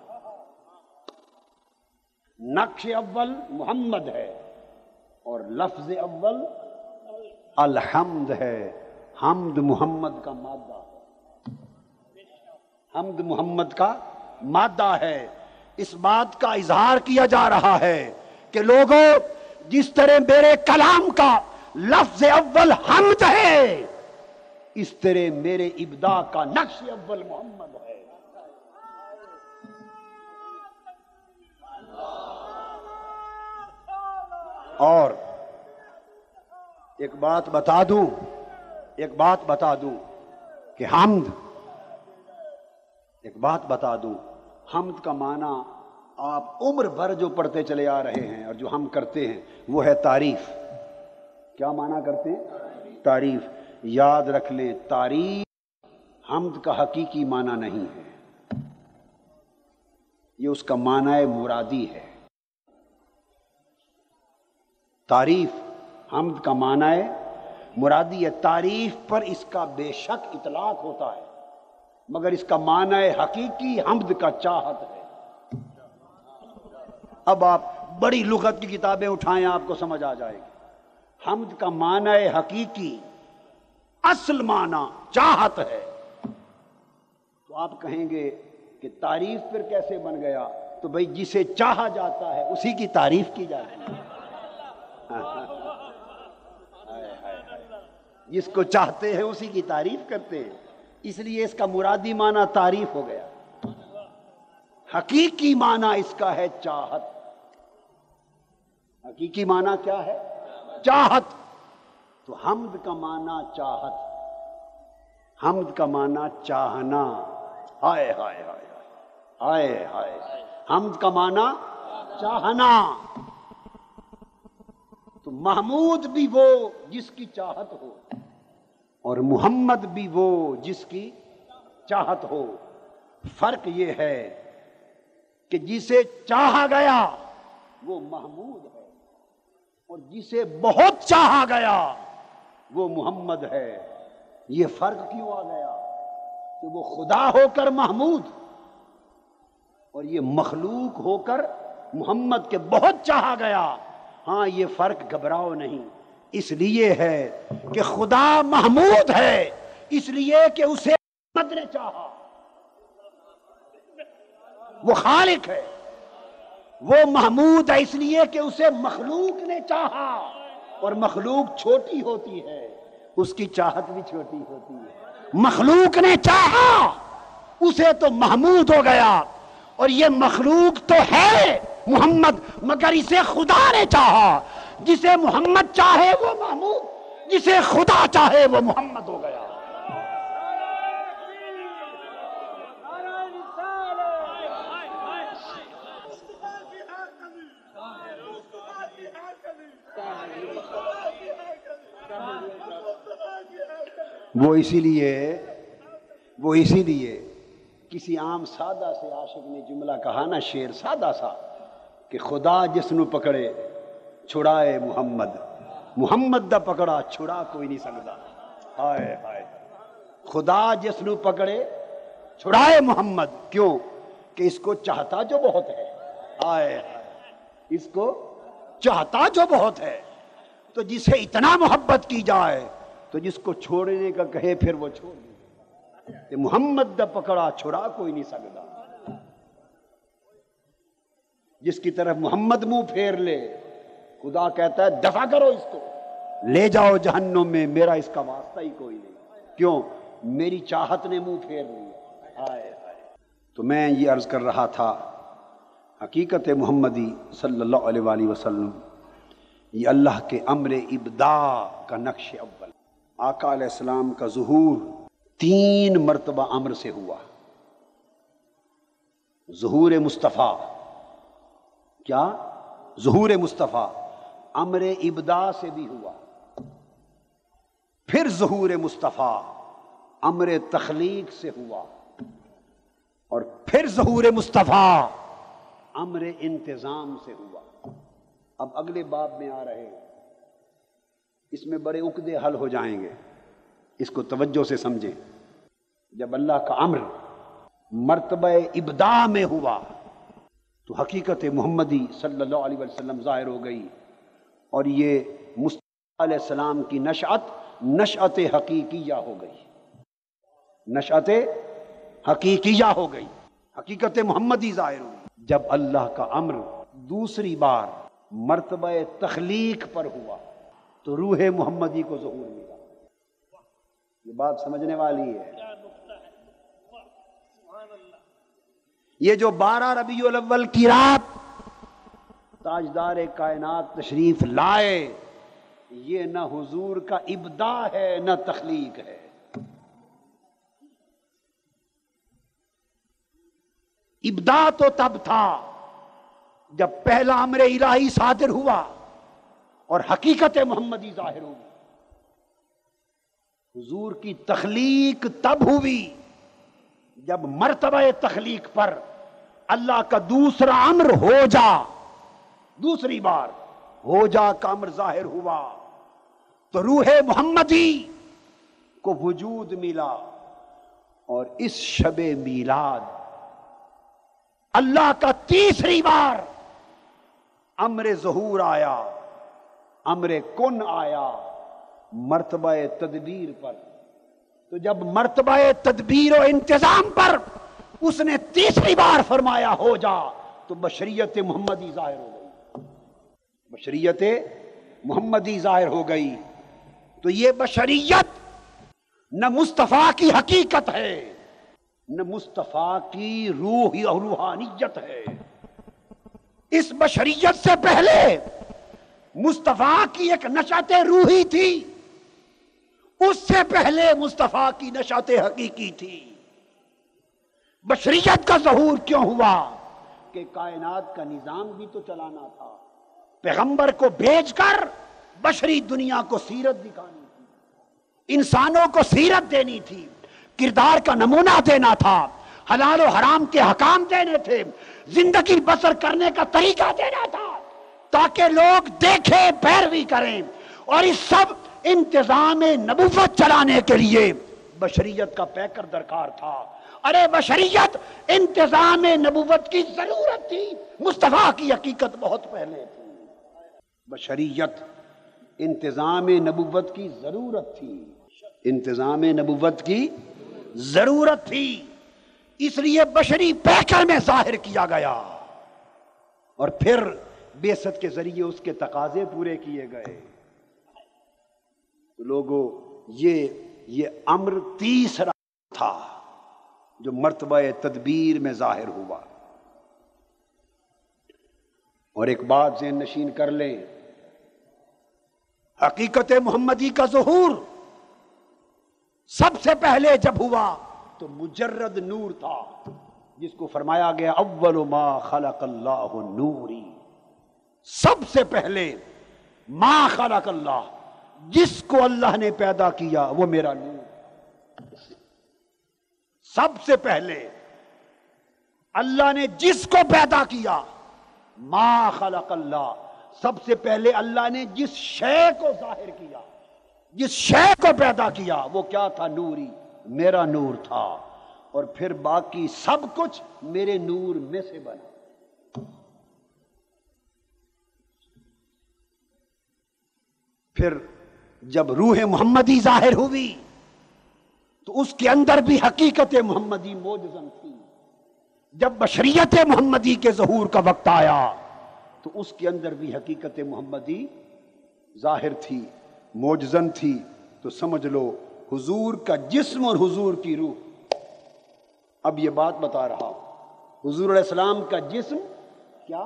نقش اول محمد ہے اور لفظ اول الحمد ہے. حمد محمد کا مادہ ہے، حمد محمد کا مادہ ہے. اس بات کا اظہار کیا جا رہا ہے کہ لوگوں جس طرح میرے کلام کا لفظ اول حمد ہے، اس طرح میرے ابدا کا نقش اول محمد ہے. اور ایک بات بتا دوں، ایک بات بتا دوں کہ حمد، ایک بات بتا دوں، حمد کا معنی آپ عمر بھر جو پڑھتے چلے آ رہے ہیں اور جو ہم کرتے ہیں وہ ہے تعریف. کیا معنی کرتے ہیں؟ تعریف. یاد رکھ لیں تعریف حمد کا حقیقی معنی نہیں ہے، یہ اس کا معنی مرادی ہے. تعریف حمد کا معنی مرادی ہے. تعریف پر اس کا بے شک اطلاق ہوتا ہے مگر اس کا معنی حقیقی حمد کا چاہت ہے. اب آپ بڑی لغت کی کتابیں اٹھائیں آپ کو سمجھ آ جائے گی. حمد کا معنی حقیقی اصل معنی چاہت ہے۔ تو آپ کہیں گے کہ تعریف پھر کیسے بن گیا؟ تو بھئی جسے چاہا جاتا ہے اسی کی تعریف کی جاتی ہے۔ جس کو چاہتے ہیں اسی کی تعریف کرتے ہیں، اس لیے اس کا مرادی معنی تعریف ہو گیا۔ حقیقی معنی اس کا ہے چاہت۔ حقیقی معنی کیا ہے؟ چاہت۔ تو حمد کا معنی چاہت، حمد کا معنی چاہنا۔ ہائے ہائے ہائے ہائے ہائے، حمد کا معنی چاہنا۔ تو محمود بھی وہ جس کی چاہت ہو، اور محمد بھی وہ جس کی چاہت ہو۔ فرق یہ ہے کہ جسے چاہا گیا وہ محمود ہے، اور جسے بہت چاہا گیا وہ محمد ہے۔ یہ فرق کیوں آ گیا کہ وہ خدا ہو کر محمود اور یہ مخلوق ہو کر محمد کے بہت چاہا گیا؟ ہاں، یہ فرق گھبراؤ نہیں، اس لیے ہے کہ خدا محمود ہے اس لیے کہ اسے محمد نے چاہا۔ وہ خالق ہے، وہ محمود ہے اس لیے کہ اسے مخلوق نے چاہا، اور مخلوق چھوٹی ہوتی ہے، اس کی چاہت بھی چھوٹی ہوتی ہے۔ مخلوق نے چاہا اسے تو محمود ہو گیا، اور یہ مخلوق تو ہے محمد، مگر اسے خدا نے چاہا۔ جسے محمد چاہے وہ محمود، جسے خدا چاہے وہ محمد ہو گیا۔ وہ اسی لیے کسی عام سادہ سے عاشق نے جملہ کہا نا، شعر سادہ سا، کہ خدا جس نو پکڑے چھڑائے محمد، محمد دا پکڑا چھڑا کوئی نہیں سکتا۔ ہائے ہائے، خدا جس نو پکڑے چھڑائے محمد، کیوں کہ اس کو چاہتا جو بہت ہے۔ ہائے ہائے، اس کو چاہتا جو بہت ہے، تو جسے اتنا محبت کی جائے تو جس کو چھوڑنے کا کہے پھر وہ چھوڑ دے۔ محمد دا پکڑا چھڑا کوئی نہیں سکتا۔ جس کی طرف محمد منہ پھیر لے، خدا کہتا ہے دفع کرو اس کو، لے جاؤ جہنم میں، میرا اس کا واسطہ ہی کوئی نہیں۔ کیوں؟ میری چاہت نے منہ پھیر لیا۔ ہائے ہائے۔ تو میں یہ عرض کر رہا تھا، حقیقت محمدی صلی اللہ علیہ وآلہ وسلم یہ اللہ کے امر ابداع کا نقش اول۔ آقا علیہ السلام کا ظہور 3 مرتبہ امر سے ہوا۔ ظہور مصطفیٰ، کیا؟ ظہور مصطفیٰ امر ابداع سے بھی ہوا، پھر ظہور مصطفیٰ امر تخلیق سے ہوا، اور پھر ظہور مصطفیٰ امر انتظام سے ہوا۔ اب اگلے باب میں آ رہے، اس میں بڑے عقدے حل ہو جائیں گے، اس کو توجہ سے سمجھیں۔ جب اللہ کا امر مرتبہ ابداع میں ہوا تو حقیقت محمدی صلی اللہ علیہ وسلم ظاہر ہو گئی، اور یہ مصطفیٰ علیہ السلام کی نشأت حقیقیہ ہو گئی، نشأت حقیقیہ ہو گئی، حقیقت محمدی ظاہر ہوئی۔ جب اللہ کا امر دوسری بار مرتبہ تخلیق پر ہوا تو روح محمدی کو ظہور ملا۔ یہ بات سمجھنے والی ہے۔ یہ جو 12 ربیع الاول کی رات تاجدار کائنات تشریف لائے، یہ نہ حضور کا ابداع ہے نہ تخلیق ہے۔ ابداع تو تب تھا جب پہلا امر الہی صادر ہوا اور حقیقت محمدی ظاہر ہوئی۔ حضور کی تخلیق تب ہوئی جب مرتبہ تخلیق پر اللہ کا دوسرا امر ہو جا، دوسری بار ہو جا کا امر ظاہر ہوا تو روح محمدی کو وجود ملا، اور اس شب میلاد اللہ کا تیسری بار امر ظہور آیا، امر کن آیا، مرتبہ تدبیر پر تو جب مرتبہ تدبیر و انتظام پر اس نے تیسری بار فرمایا ہو جا، تو بشریت محمدی ظاہر ہو گئی، بشریت محمدی ظاہر ہو گئی۔ تو یہ بشریت نہ مصطفیٰ کی حقیقت ہے، نہ مصطفیٰ کی روح اور روحانیت ہے۔ اس بشریت سے پہلے مصطفیٰ کی ایک نشأت روحی تھی، اس سے پہلے مصطفیٰ کی نشأت حقیقی تھی۔ بشریت کا ظہور کیوں ہوا؟ کہ کائنات کا نظام بھی تو چلانا تھا، پیغمبر کو بھیج کر بشری دنیا کو سیرت دکھانی تھی، انسانوں کو سیرت دینی تھی، کردار کا نمونہ دینا تھا، حلال و حرام کے حکام دینے تھے، زندگی بسر کرنے کا طریقہ دینا تھا، تاکہ لوگ دیکھیں، پیروی کریں۔ اور اس سب انتظام نبوت چلانے کے لیے بشریت کا پیکر درکار تھا۔ ارے بشریت انتظام نبوت کی ضرورت تھی، مصطفیٰ کی حقیقت بہت پہلے تھی۔ بشریت انتظام نبوت کی ضرورت تھی، انتظام نبوت کی ضرورت تھی، اس لیے بشری پیکر میں ظاہر کیا گیا، اور پھر بعثت کے ذریعے اس کے تقاضے پورے کیے گئے۔ لوگوں، یہ امر تیسرا تھا جو مرتبہ تدبیر میں ظاہر ہوا۔ اور ایک بات ذہن نشین کر لیں، حقیقت محمدی کا ظہور سب سے پہلے جب ہوا تو مجرد نور تھا، جس کو فرمایا گیا اول ما خلق اللہ نوری۔ سب سے پہلے ما خلق اللہ، جس کو اللہ نے پیدا کیا وہ میرا نور۔ سب سے پہلے اللہ نے جس کو پیدا کیا، ما خلق اللہ، سب سے پہلے اللہ نے جس شے کو ظاہر کیا، جس شے کو پیدا کیا، وہ کیا تھا؟ نوری، میرا نور تھا، اور پھر باقی سب کچھ میرے نور میں سے بنا۔ پھر جب روح محمدی ظاہر ہوئی تو اس کے اندر بھی حقیقت محمدی موجزن تھی۔ جب بشریت محمدی کے ظہور کا وقت آیا تو اس کے اندر بھی حقیقت محمدی ظاہر تھی، موجزن تھی۔ تو سمجھ لو حضور کا جسم اور حضور کی روح۔ اب یہ بات بتا رہا ہوں، حضور علیہ السلام کا جسم کیا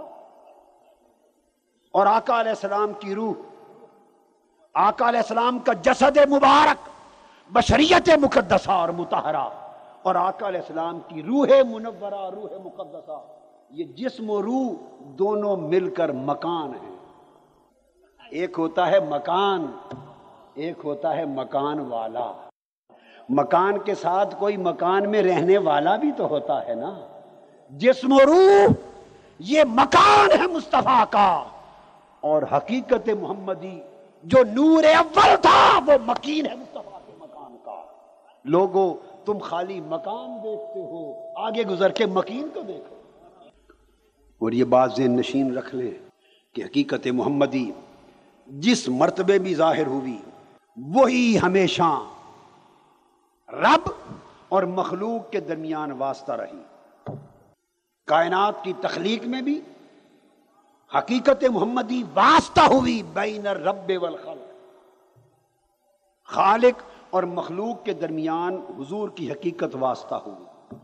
اور آقا علیہ السلام کی روح، آقا علیہ السلام کا جسد مبارک بشریت مقدسہ اور مطہرہ، اور آقا علیہ السلام کی روح منورہ، روح مقدسہ، یہ جسم و روح دونوں مل کر مکان ہیں۔ ایک ہوتا ہے مکان، ایک ہوتا ہے مکان والا۔ مکان کے ساتھ کوئی مکان میں رہنے والا بھی تو ہوتا ہے نا۔ جسم و روح یہ مکان ہے مصطفیٰ کا، اور حقیقت محمدی جو نور اول تھا وہ مکین ہے مصطفیٰ کے مکان کا۔ لوگوں، تم خالی مکان دیکھتے ہو، آگے گزر کے مکین کو دیکھو۔ اور یہ بات ذہن نشین رکھ لیں کہ حقیقت محمدی جس مرتبے میں ظاہر ہوئی وہی ہمیشہ رب اور مخلوق کے درمیان واسطہ رہی۔ کائنات کی تخلیق میں بھی حقیقت محمدی واسطہ ہوئی بین الرب والخلق، خالق اور مخلوق کے درمیان حضور کی حقیقت واسطہ ہوئی۔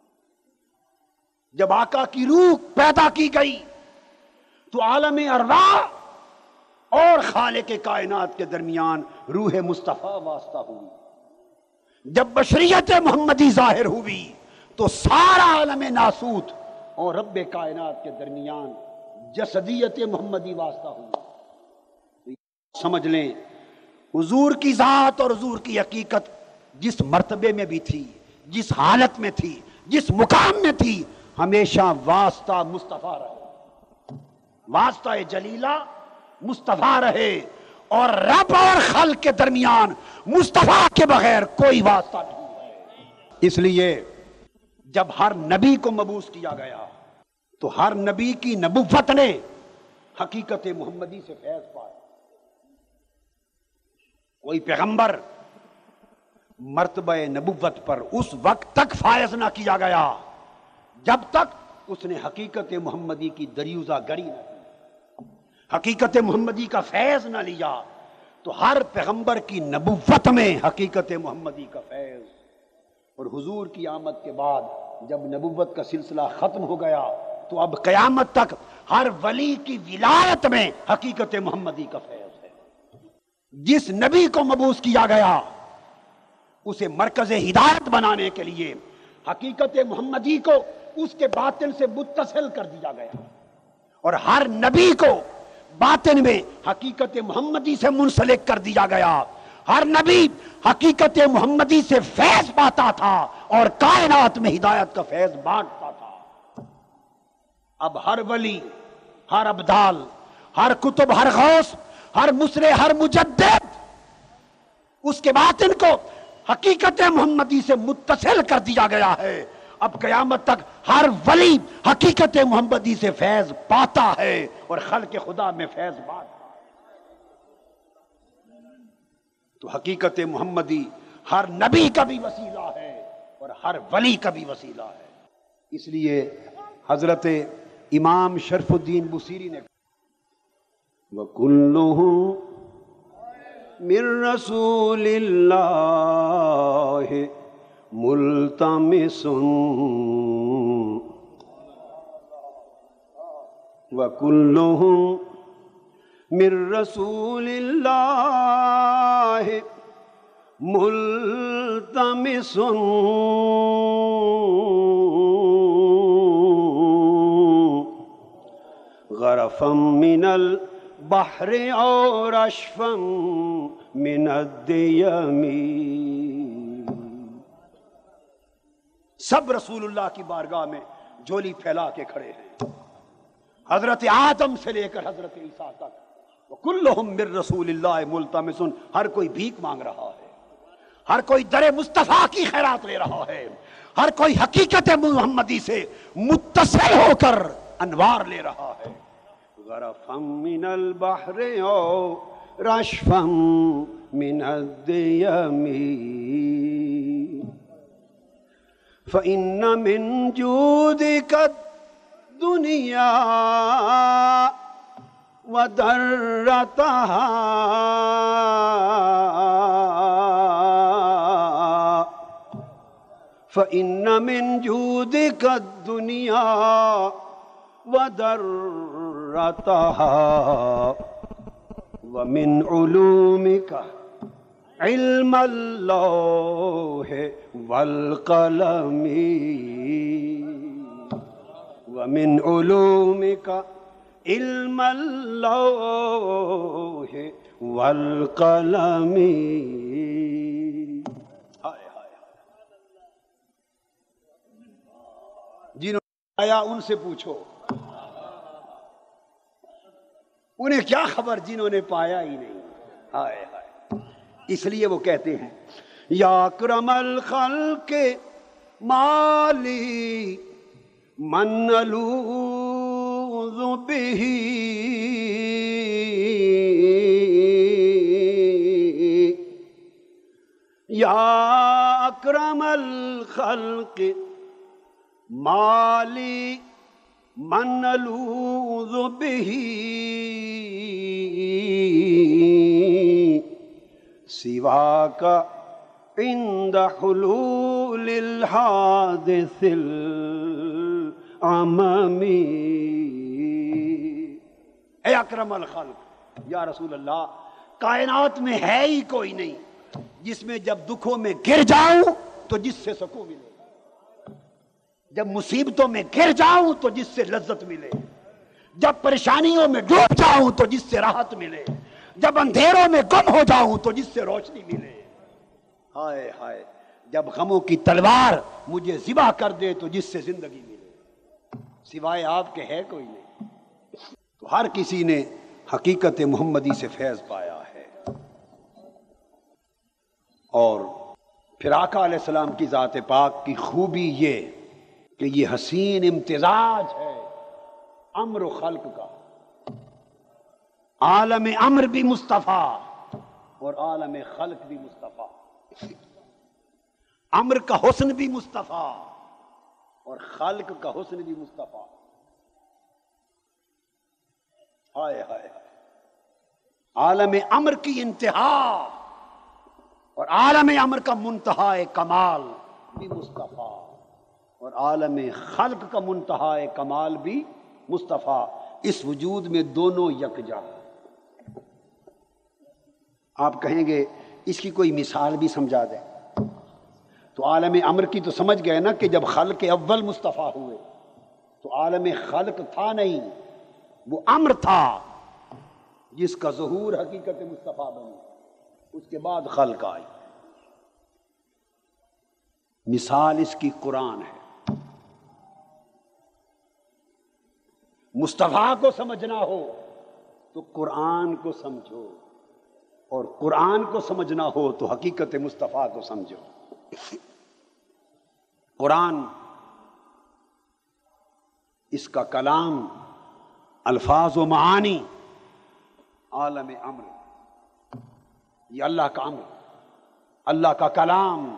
جب آقا کی روح پیدا کی گئی تو عالم ارواح اور خالق کائنات کے درمیان روح مصطفیٰ واسطہ ہوئی۔ جب بشریت محمدی ظاہر ہوئی تو سارا عالم ناسوت اور رب کائنات کے درمیان جسدیت محمدی واسطہ ہوئی۔ سمجھ لیں حضور کی ذات اور حضور کی حقیقت جس مرتبے میں بھی تھی، جس حالت میں تھی، جس مقام میں تھی، ہمیشہ واسطہ مصطفیٰ رہے، واسطہ جلیلہ مصطفیٰ رہے، اور رب اور خلق کے درمیان مصطفیٰ کے بغیر کوئی واسطہ نہیں ہے۔ اس لیے جب ہر نبی کو مبعوث کیا گیا تو ہر نبی کی نبوت نے حقیقت محمدی سے فیض پایا۔ کوئی پیغمبر مرتبہ نبوت پر اس وقت تک فائز نہ کیا گیا جب تک اس نے حقیقت محمدی کی دریوزہ گری نہ کی، حقیقت محمدی کا فیض نہ لیا۔ تو ہر پیغمبر کی نبوت میں حقیقت محمدی کا فیض، اور حضور کی آمد کے بعد جب نبوت کا سلسلہ ختم ہو گیا تو اب قیامت تک ہر ولی کی ولایت میں حقیقت محمدی کا فیض ہے۔ جس نبی کو مبعوث کیا گیا اسے مرکز ہدایت بنانے کے لیے حقیقت محمدی کو اس کے باطن سے متصل کر دیا گیا، اور ہر نبی کو باطن میں حقیقت محمدی سے منسلک کر دیا گیا۔ ہر نبی حقیقت محمدی سے فیض پاتا تھا اور کائنات میں ہدایت کا فیض بانٹتا تھا۔ اب ہر ولی، ہر ابدال، ہر کتب، ہر غوث، ہر مسرے، ہر مجدد اس کے باطن کو حقیقت محمدی سے متصل کر دیا گیا ہے۔ اب قیامت تک ہر ولی حقیقت محمدی سے فیض پاتا ہے اور خلق خدا میں فیض بانٹتا ہے۔ تو حقیقت محمدی ہر نبی کا بھی وسیلہ ہے اور ہر ولی کا بھی وسیلہ ہے۔ اس لیے حضرت امام شرف الدین بوسیری نے وَكُلُّهُ من رسول اللہ ملتمس وَكُلُّهُمْ من رسول اللہ ملتمس غرفا من البحر اور اشفا من الدیم، سب رسول اللہ کی بارگاہ میں جھولی پھیلا کے کھڑے ہیں، حضرت آدم سے لے کر حضرت عیسیٰ تک۔ وَكُلُّهُمْ مِن رسول اللہ ملتمس، ہر کوئی بھیک مانگ رہا ہے، ہر کوئی در مصطفیٰ کی خیرات لے رہا ہے، ہر کوئی حقیقت محمدی سے متصل ہو کر انوار لے رہا ہے۔ غرفا من البحر اور اشفا من الدیم، فإن من جودك الدنيا وضرتها فإن من جودك الدنيا وضرتها ومن علومك علم اللوح والقلم، ومن علومك علم اللوح والقلم۔ جنہوں نے آیا ان سے پوچھو، انہیں کیا خبر جنہوں نے پایا ہی نہیں۔ ہائے ہائے، اس لیے وہ کہتے ہیں یا اکرم الخلق مالی من الوذ به، یا اکرم الخلق مالی من الوذ به سواک عند حلول الحادث العممی۔ اے اکرم الخلق، یا رسول اللہ، کائنات میں ہے ہی کوئی نہیں جس میں جب دکھوں میں گر جاؤں تو جس سے سکون ملے، جب مصیبتوں میں گر جاؤں تو جس سے لذت ملے، جب پریشانیوں میں ڈوب جاؤں تو جس سے راحت ملے، جب اندھیروں میں گم ہو جاؤں تو جس سے روشنی ملے۔ ہائے ہائے، جب غموں کی تلوار مجھے ذبح کر دے تو جس سے زندگی ملے، سوائے آپ کے ہے کوئی نہیں۔ تو ہر کسی نے حقیقت محمدی سے فیض پایا ہے، اور پھر آقا علیہ السلام کی ذات پاک کی خوبی یہ کہ یہ حسین امتزاج ہے امر و خلق کا، عالم امر بھی مصطفیٰ اور عالم خلق بھی مصطفیٰ۔ امر کا حسن بھی مصطفیٰ اور خلق کا حسن بھی مصطفیٰ. ہائے ہائے، عالم امر کی انتہا اور عالم امر کا منتہا کمال بھی مصطفیٰ اور عالم خلق کا منتہا کمال بھی مصطفیٰ. اس وجود میں دونوں یکجا. آپ کہیں گے اس کی کوئی مثال بھی سمجھا دیں. تو عالم امر کی تو سمجھ گئے نا کہ جب خلق اول مصطفیٰ ہوئے تو عالم خلق تھا نہیں، وہ امر تھا جس کا ظہور حقیقت مصطفیٰ بنی، اس کے بعد خلق آئی. مثال اس کی قرآن ہے. مصطفیٰ کو سمجھنا ہو تو قرآن کو سمجھو، اور قرآن کو سمجھنا ہو تو حقیقت مصطفیٰ کو سمجھو. قرآن اس کا کلام، الفاظ و معانی عالم امر، یہ اللہ کا امر، اللہ کا کلام.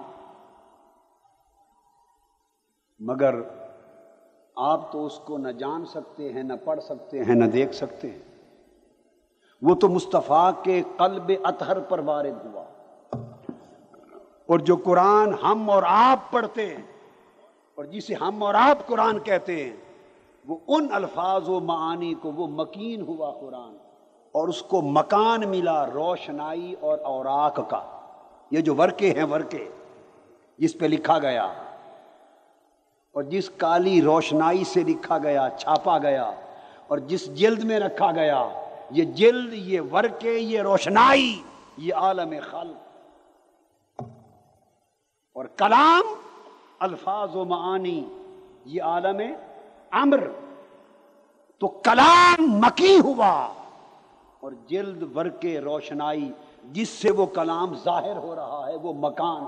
مگر آپ تو اس کو نہ جان سکتے ہیں، نہ پڑھ سکتے ہیں، نہ دیکھ سکتے ہیں. وہ تو مصطفیٰ کے قلب اطہر پر وارد ہوا. اور جو قرآن ہم اور آپ پڑھتے ہیں اور جسے ہم اور آپ قرآن کہتے ہیں، وہ ان الفاظ و معانی کو وہ مکین ہوا قرآن، اور اس کو مکان ملا روشنائی اور اوراق کا. یہ جو ورقے ہیں، ورقے جس پہ لکھا گیا اور جس کالی روشنائی سے لکھا گیا، چھاپا گیا، اور جس جلد میں رکھا گیا، یہ جلد، یہ ورقے، یہ روشنائی، یہ عالم خلق. اور کلام، الفاظ و معانی، یہ عالم امر. تو کلام مکی ہوا اور جلد، ورقے، روشنائی جس سے وہ کلام ظاہر ہو رہا ہے، وہ مکان،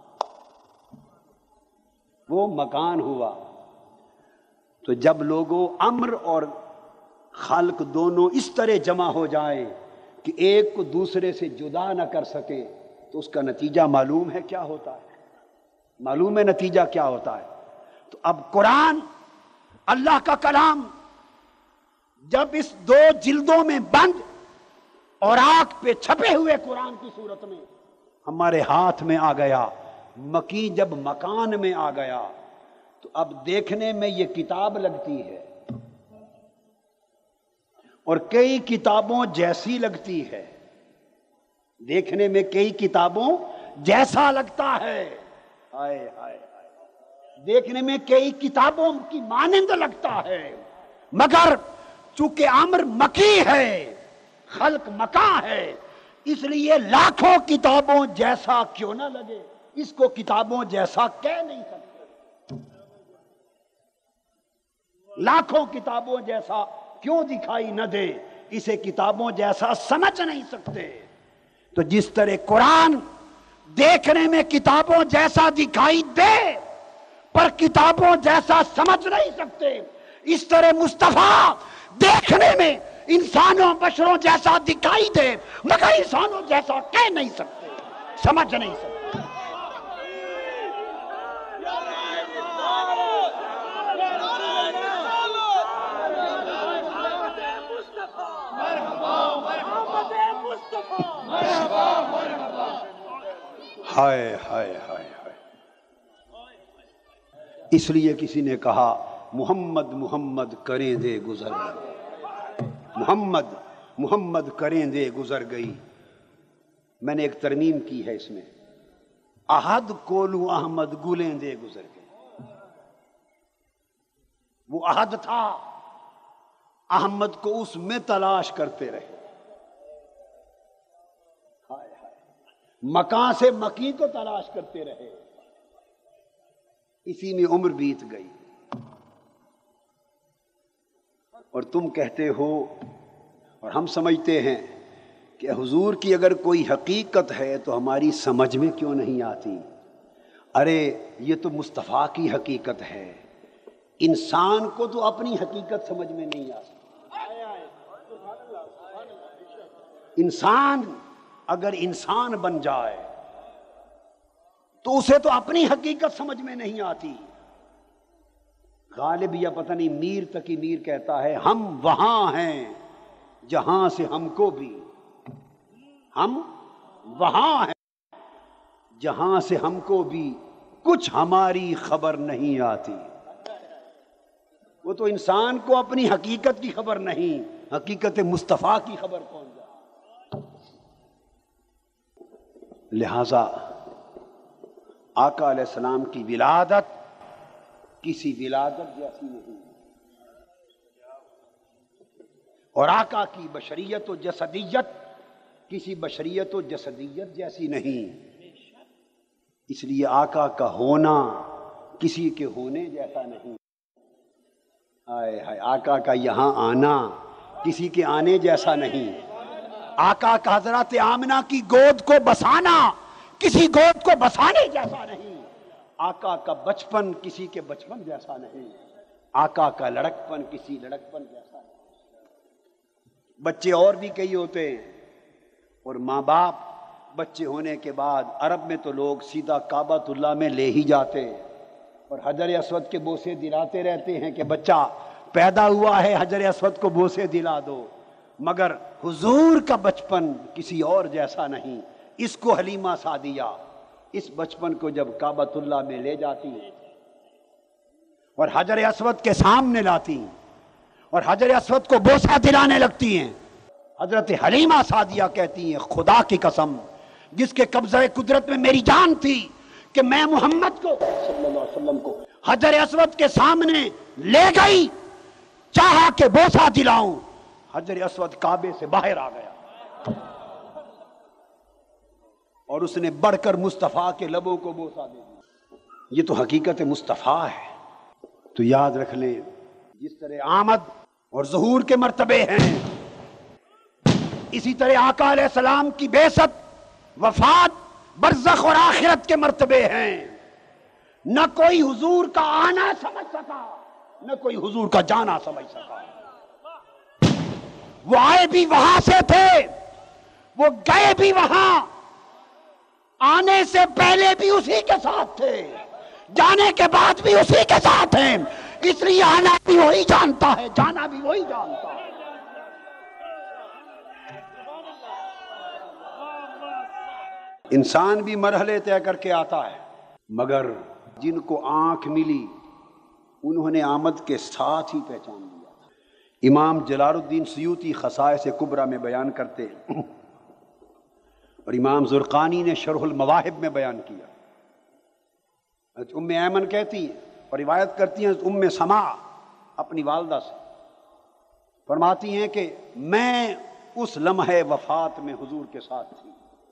وہ مکان ہوا. تو جب لوگوں امر اور خلق دونوں اس طرح جمع ہو جائیں کہ ایک کو دوسرے سے جدا نہ کر سکے، تو اس کا نتیجہ معلوم ہے کیا ہوتا ہے. معلوم ہے نتیجہ کیا ہوتا ہے. تو اب قرآن، اللہ کا کلام، جب اس دو جلدوں میں بند اور آنکھ پہ چھپے ہوئے قرآن کی صورت میں ہمارے ہاتھ میں آ گیا، مکی جب مکان میں آ گیا، تو اب دیکھنے میں یہ کتاب لگتی ہے اور کئی کتابوں جیسی لگتی ہے. دیکھنے میں کئی کتابوں جیسا لگتا ہے. ہائے ہائے ہائے، دیکھنے میں کئی کتابوں کی مانند لگتا ہے، مگر چونکہ امر مکی ہے، خلق مکاں ہے، اس لیے لاکھوں کتابوں جیسا کیوں نہ لگے، اس کو کتابوں جیسا کہہ نہیں سکتے. لاکھوں کتابوں جیسا کیوں دکھائی نہ دے، اسے کتابوں جیسا سمجھ نہیں سکتے. تو جس طرح قرآن دیکھنے میں کتابوں جیسا دکھائی دے پر کتابوں جیسا سمجھ نہیں سکتے، اس طرح مصطفیٰ دیکھنے میں انسانوں بشروں جیسا دکھائی دے مگر انسانوں جیسا کہہ نہیں سکتے، سمجھ نہیں سکتے. ہائے ہائے ہائے ہائے. اس لیے کسی نے کہا محمد محمد کریں دے گزر گئی، محمد محمد کریں دے گزر گئی. میں نے ایک ترمیم کی ہے اس میں، احد کولو احمد گلیں دے گزر گئی. وہ احد تھا، احمد کو اس میں تلاش کرتے رہے. مکان سے مکی کو تلاش کرتے رہے، اسی میں عمر بیت گئی. اور تم کہتے ہو اور ہم سمجھتے ہیں کہ حضور کی اگر کوئی حقیقت ہے تو ہماری سمجھ میں کیوں نہیں آتی. ارے یہ تو مصطفیٰ کی حقیقت ہے، انسان کو تو اپنی حقیقت سمجھ میں نہیں آتی. انسان اگر انسان بن جائے تو اسے تو اپنی حقیقت سمجھ میں نہیں آتی. غالب یا پتہ نہیں میر تقی میر کہتا ہے ہم وہاں ہیں جہاں سے ہم کو بھی، ہم وہاں ہیں جہاں سے ہم کو بھی کچھ ہماری خبر نہیں آتی. وہ تو انسان کو اپنی حقیقت کی خبر نہیں، حقیقت مصطفیٰ کی خبر کون جائے. لہذا آقا علیہ السلام کی ولادت کسی ولادت جیسی نہیں، اور آقا کی بشریت و جسدیت کسی بشریت و جسدیت جیسی نہیں. اس لیے آقا کا ہونا کسی کے ہونے جیسا نہیں. آئے ہائے، آقا کا یہاں آنا کسی کے آنے جیسا نہیں. آقا کا حضرت آمنہ کی گود کو بسانا کسی گود کو بسانے جیسا نہیں. آقا کا بچپن کسی کے بچپن جیسا نہیں. آقا کا لڑکپن کسی لڑکپن جیسا نہیں. بچے اور بھی کئی ہوتے ہیں، اور ماں باپ بچے ہونے کے بعد عرب میں تو لوگ سیدھا کعبۃ اللہ میں لے ہی جاتے اور حجر اسود کے بوسے دلاتے رہتے ہیں کہ بچہ پیدا ہوا ہے حجر اسود کو بوسے دلا دو. مگر حضور کا بچپن کسی اور جیسا نہیں. اس کو حلیمہ سعدیہ اس بچپن کو جب کعبۃ اللہ میں لے جاتی ہیں اور حجر اسود کے سامنے لاتی ہیں اور حجر اسود کو بوسہ دلانے لگتی ہیں، حضرت حلیمہ سعدیہ کہتی ہیں خدا کی قسم جس کے قبضہ قدرت میں میری جان تھی کہ میں محمد کو صلی اللہ علیہ وسلم کو حجر اسود کے سامنے لے گئی، چاہا کہ بوسہ دلاؤں، حجر اسود کعبے سے باہر آ گیا اور اس نے بڑھ کر مصطفیٰ کے لبوں کو بوسہ دے دیا. یہ تو حقیقت مصطفیٰ ہے. تو یاد رکھ لیں جس طرح آمد اور ظہور کے مرتبے ہیں، اسی طرح آقا علیہ السلام کی بعثت، وفات، برزخ اور آخرت کے مرتبے ہیں. نہ کوئی حضور کا آنا سمجھ سکا، نہ کوئی حضور کا جانا سمجھ سکا. وہ آئے بھی وہاں سے تھے، وہ گئے بھی وہاں، آنے سے پہلے بھی اسی کے ساتھ تھے، جانے کے بعد بھی اسی کے ساتھ ہیں. اس لیے آنا بھی وہی جانتا ہے، جانا بھی وہی جانتا ہے. انسان بھی مرحلے طے کر کے آتا ہے، مگر جن کو آنکھ ملی انہوں نے آمد کے ساتھ ہی پہچان لیا. امام جلال الدین سیوطی خصائص کبریٰ میں بیان کرتے ہیں اور امام زرقانی نے شرح المواہب میں بیان کیا. ام ایمن کہتی ہیں اور روایت کرتی ہیں ام سما اپنی والدہ سے، فرماتی ہیں کہ میں اس لمحے وفات میں حضور کے ساتھ تھی.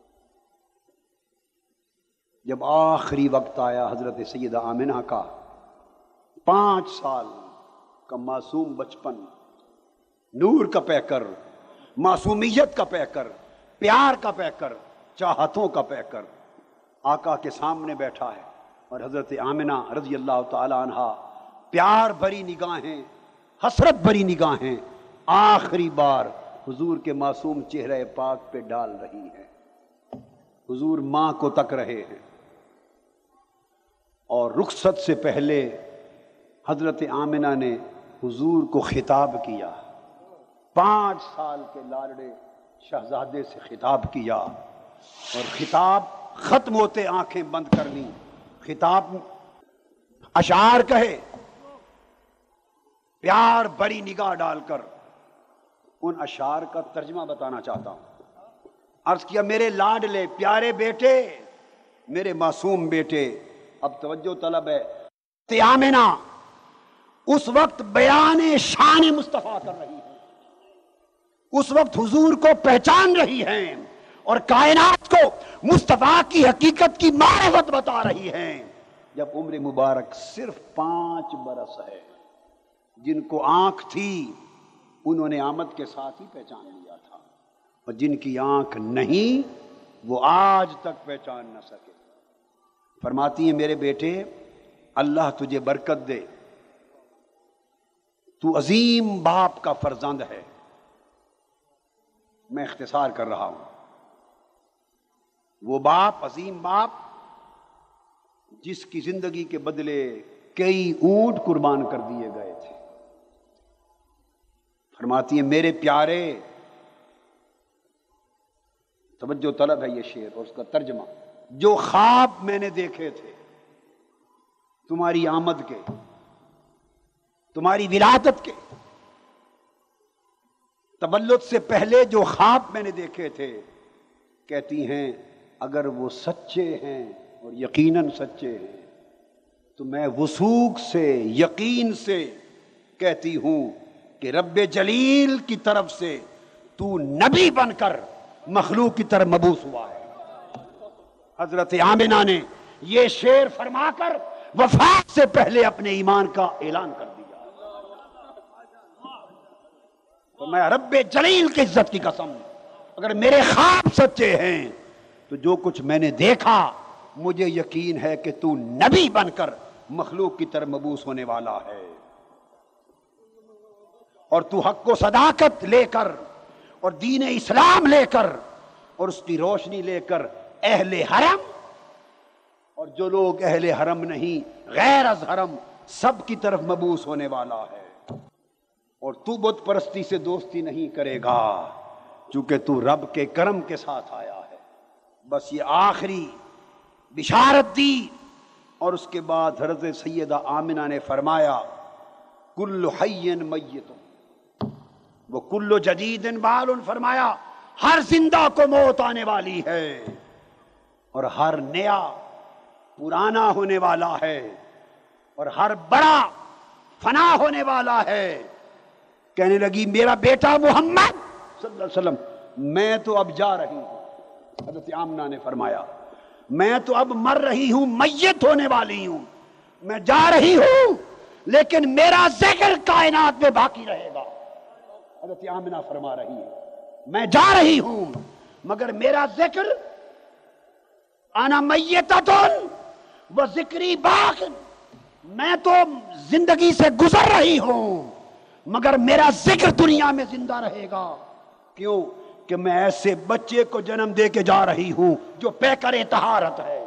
جب آخری وقت آیا حضرت سیدہ آمنہ کا 5 سال کا معصوم بچپن، نور کا پیکر، معصومیت کا پیکر، پیار کا پیکر، چاہتوں کا پیکر آقا کے سامنے بیٹھا ہے اور حضرت آمنہ رضی اللہ تعالی عنہا پیار بھری نگاہیں، حسرت بھری نگاہیں آخری بار حضور کے معصوم چہرے پاک پہ ڈال رہی ہیں. حضور ماں کو تک رہے ہیں اور رخصت سے پہلے حضرت آمنہ نے حضور کو خطاب کیا. 5 سال کے لاڑے شہزادے سے خطاب کیا اور خطاب ختم ہوتے آنکھیں بند کر لیں. خطاب اشعار کہے، پیار بڑی نگاہ ڈال کر ان اشعار کا ترجمہ بتانا چاہتا ہوں. عرض کیا میرے لاڈلے پیارے بیٹے، میرے معصوم بیٹے. اب توجہ طلب ہے. آمنہ اس وقت بیان شان مصطفیٰ کر رہی ہے، اس وقت حضور کو پہچان رہی ہیں اور کائنات کو مصطفیٰ کی حقیقت کی معرفت بتا رہی ہیں. جب عمر مبارک صرف 5 برس ہے، جن کو آنکھ تھی انہوں نے آمد کے ساتھ ہی پہچان لیا تھا، اور جن کی آنکھ نہیں وہ آج تک پہچان نہ سکے. فرماتی ہیں میرے بیٹے اللہ تجھے برکت دے، تو عظیم باپ کا فرزند ہے. میں اختصار کر رہا ہوں. وہ باپ، عظیم باپ جس کی زندگی کے بدلے کئی اونٹ قربان کر دیے گئے تھے. فرماتی ہیں میرے پیارے، توجہ طلب ہے یہ شعر اور اس کا ترجمہ، جو خواب میں نے دیکھے تھے تمہاری آمد کے، تمہاری ولادت کے، تولد سے پہلے جو خواب میں نے دیکھے تھے، کہتی ہیں اگر وہ سچے ہیں اور یقیناً سچے ہیں تو میں وثوق سے، یقین سے کہتی ہوں کہ رب جلیل کی طرف سے تو نبی بن کر مخلوق کی طرف مبعوث ہوا ہے. حضرت آمنہ نے یہ شعر فرما کر وفات سے پہلے اپنے ایمان کا اعلان کر دیا. تو میں رب جلیل کی عزت کی قسم، اگر میرے خواب سچے ہیں تو جو کچھ میں نے دیکھا مجھے یقین ہے کہ تو نبی بن کر مخلوق کی طرف مبعوث ہونے والا ہے، اور تو حق و صداقت لے کر اور دین اسلام لے کر اور اس کی روشنی لے کر اہل حرم اور جو لوگ اہل حرم نہیں غیر از حرم سب کی طرف مبعوث ہونے والا ہے. اور تو بت پرستی سے دوستی نہیں کرے گا چونکہ تو رب کے کرم کے ساتھ آیا ہے. بس یہ آخری بشارت دی. اور اس کے بعد حضرت سیدہ آمنہ نے فرمایا کل حی میت وہ کل جدید بال، فرمایا ہر زندہ کو موت آنے والی ہے اور ہر نیا پرانا ہونے والا ہے اور ہر بڑا فنا ہونے والا ہے. کہنے لگی میرا بیٹا محمد صلی اللہ علیہ وسلم میں تو اب جا رہی ہوں. حضرت آمنہ نے فرمایا میں تو اب مر رہی ہوں، میت ہونے والی ہوں، میں جا رہی ہوں لیکن میرا ذکر کائنات میں باقی رہے گا. حضرت آمنہ فرما رہی ہے میں جا رہی ہوں مگر میرا ذکر انا میتۃ و ذکری باق، میں تو زندگی سے گزر رہی ہوں مگر میرا ذکر دنیا میں زندہ رہے گا. کیوں کہ میں ایسے بچے کو جنم دے کے جا رہی ہوں جو پیکر طہارت ہے،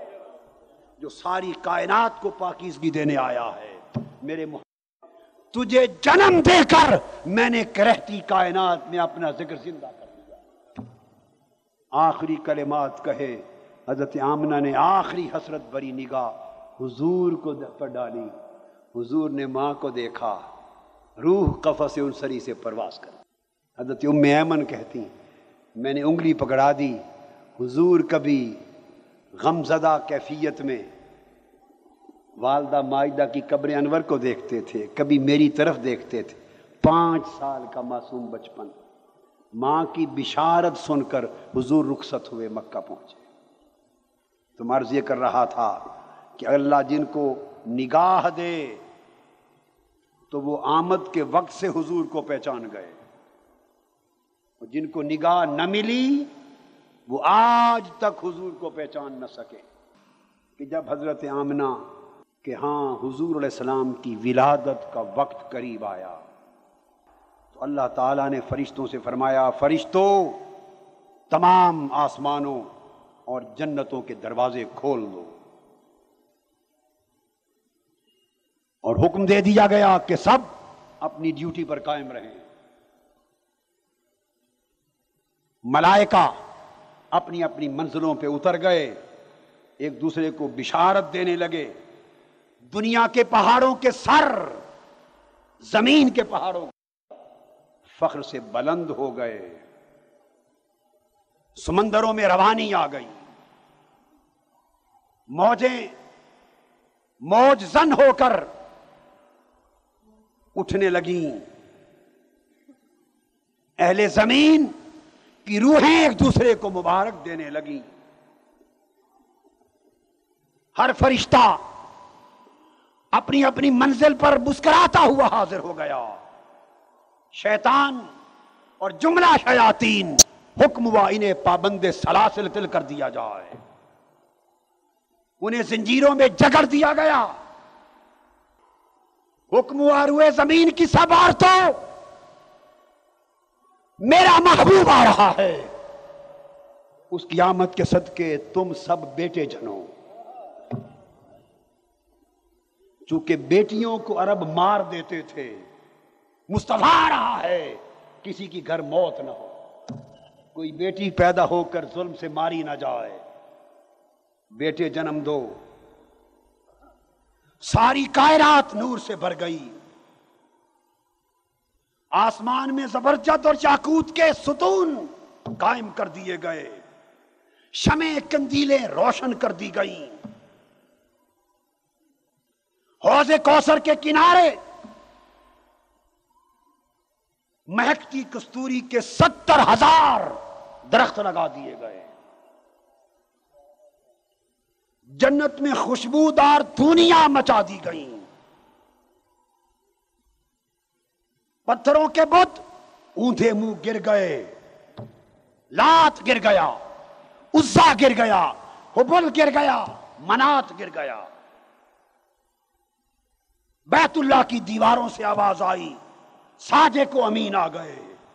جو ساری کائنات کو پاکیزگی دینے آیا ہے. میرے تجھے جنم دے کر میں نے رہتی کائنات میں اپنا ذکر زندہ کر دیا. آخری کلمات کہے حضرت آمنہ نے آخری حسرت بری نگاہ حضور کو پر ڈالی. حضور نے ماں کو دیکھا، روح قفس انصری سے پرواز کر. حضرت ام ایمن کہتی میں نے انگلی پکڑا دی. حضور کبھی غمزدہ کیفیت میں والدہ ماجدہ کی قبر انور کو دیکھتے تھے، کبھی میری طرف دیکھتے تھے. 5 سال کا معصوم بچپن، ماں کی بشارت سن کر حضور رخصت ہوئے، مکہ پہنچے. تو عرض یہ کر رہا تھا کہ اللہ جن کو نگاہ دے تو وہ آمد کے وقت سے حضور کو پہچان گئے، اور جن کو نگاہ نہ ملی وہ آج تک حضور کو پہچان نہ سکے. کہ جب حضرت آمنہ کہ ہاں حضور علیہ السلام کی ولادت کا وقت قریب آیا تو اللہ تعالیٰ نے فرشتوں سے فرمایا فرشتوں تمام آسمانوں اور جنتوں کے دروازے کھول دو، اور حکم دے دیا گیا کہ سب اپنی ڈیوٹی پر قائم رہیں. ملائکہ اپنی اپنی منزلوں پہ اتر گئے، ایک دوسرے کو بشارت دینے لگے. دنیا کے پہاڑوں کے سر زمین کے پہاڑوں فخر سے بلند ہو گئے، سمندروں میں روانی آ گئی، موجیں موج زن ہو کر اٹھنے لگیں. اہل زمین کی روحیں ایک دوسرے کو مبارک دینے لگیں. ہر فرشتہ اپنی اپنی منزل پر مسکراتا ہوا حاضر ہو گیا. شیطان اور جملہ شیاطین حکم ہوا انہیں پابند سلاسل تل کر دیا جائے، انہیں زنجیروں میں جکڑ دیا گیا. حکم ہوا روئے زمین کی سب عورتوں میرا محبوب آ رہا ہے، اس کی آمد کے صدقے تم سب بیٹے جنو. چونکہ بیٹیوں کو عرب مار دیتے تھے، مصطفیٰ رہا ہے کسی کی گھر موت نہ ہو، کوئی بیٹی پیدا ہو کر ظلم سے ماری نہ جائے، بیٹے جنم دو۔ ساری کائنات نور سے بھر گئی، آسمان میں زبرجد اور یاقوت کے ستون قائم کر دیے گئے، شمع قندیلیں روشن کر دی گئیں، حوض کوثر کے کنارے مہکتی کستوری کے 70,000 درخت لگا دیے گئے، جنت میں خوشبودار دھونیاں مچا دی گئیں، پتھروں کے بت اوندھے منہ گر گئے، لات گر گیا، عزا گر گیا، حبل گر گیا، منات گر گیا۔ بیت اللہ کی دیواروں سے آواز آئی، ساجے کو امین آ گئے،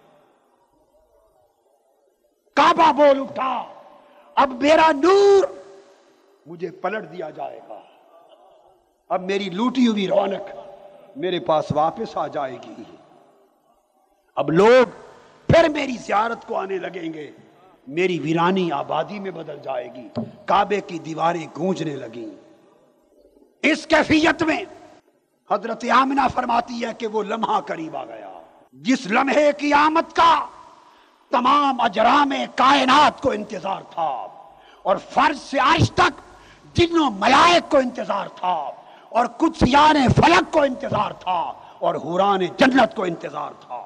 کعبہ بول اٹھا، اب میرا نور مجھے پلٹ دیا جائے گا، اب میری لوٹی ہوئی رونق میرے پاس واپس آ جائے گی، اب لوگ پھر میری زیارت کو آنے لگیں گے، میری ویرانی آبادی میں بدل جائے گی۔ کعبے کی دیواریں گونجنے لگیں۔ اس کیفیت میں حضرت آمنہ فرماتی ہے کہ وہ لمحہ قریب آ گیا جس لمحے قیامت کا تمام اجرام کائنات کو انتظار تھا، اور فرض سے عرش تک جنوں ملائک کو انتظار تھا، اور قدسیان فلک کو انتظار تھا، اور حوران جنت کو انتظار تھا۔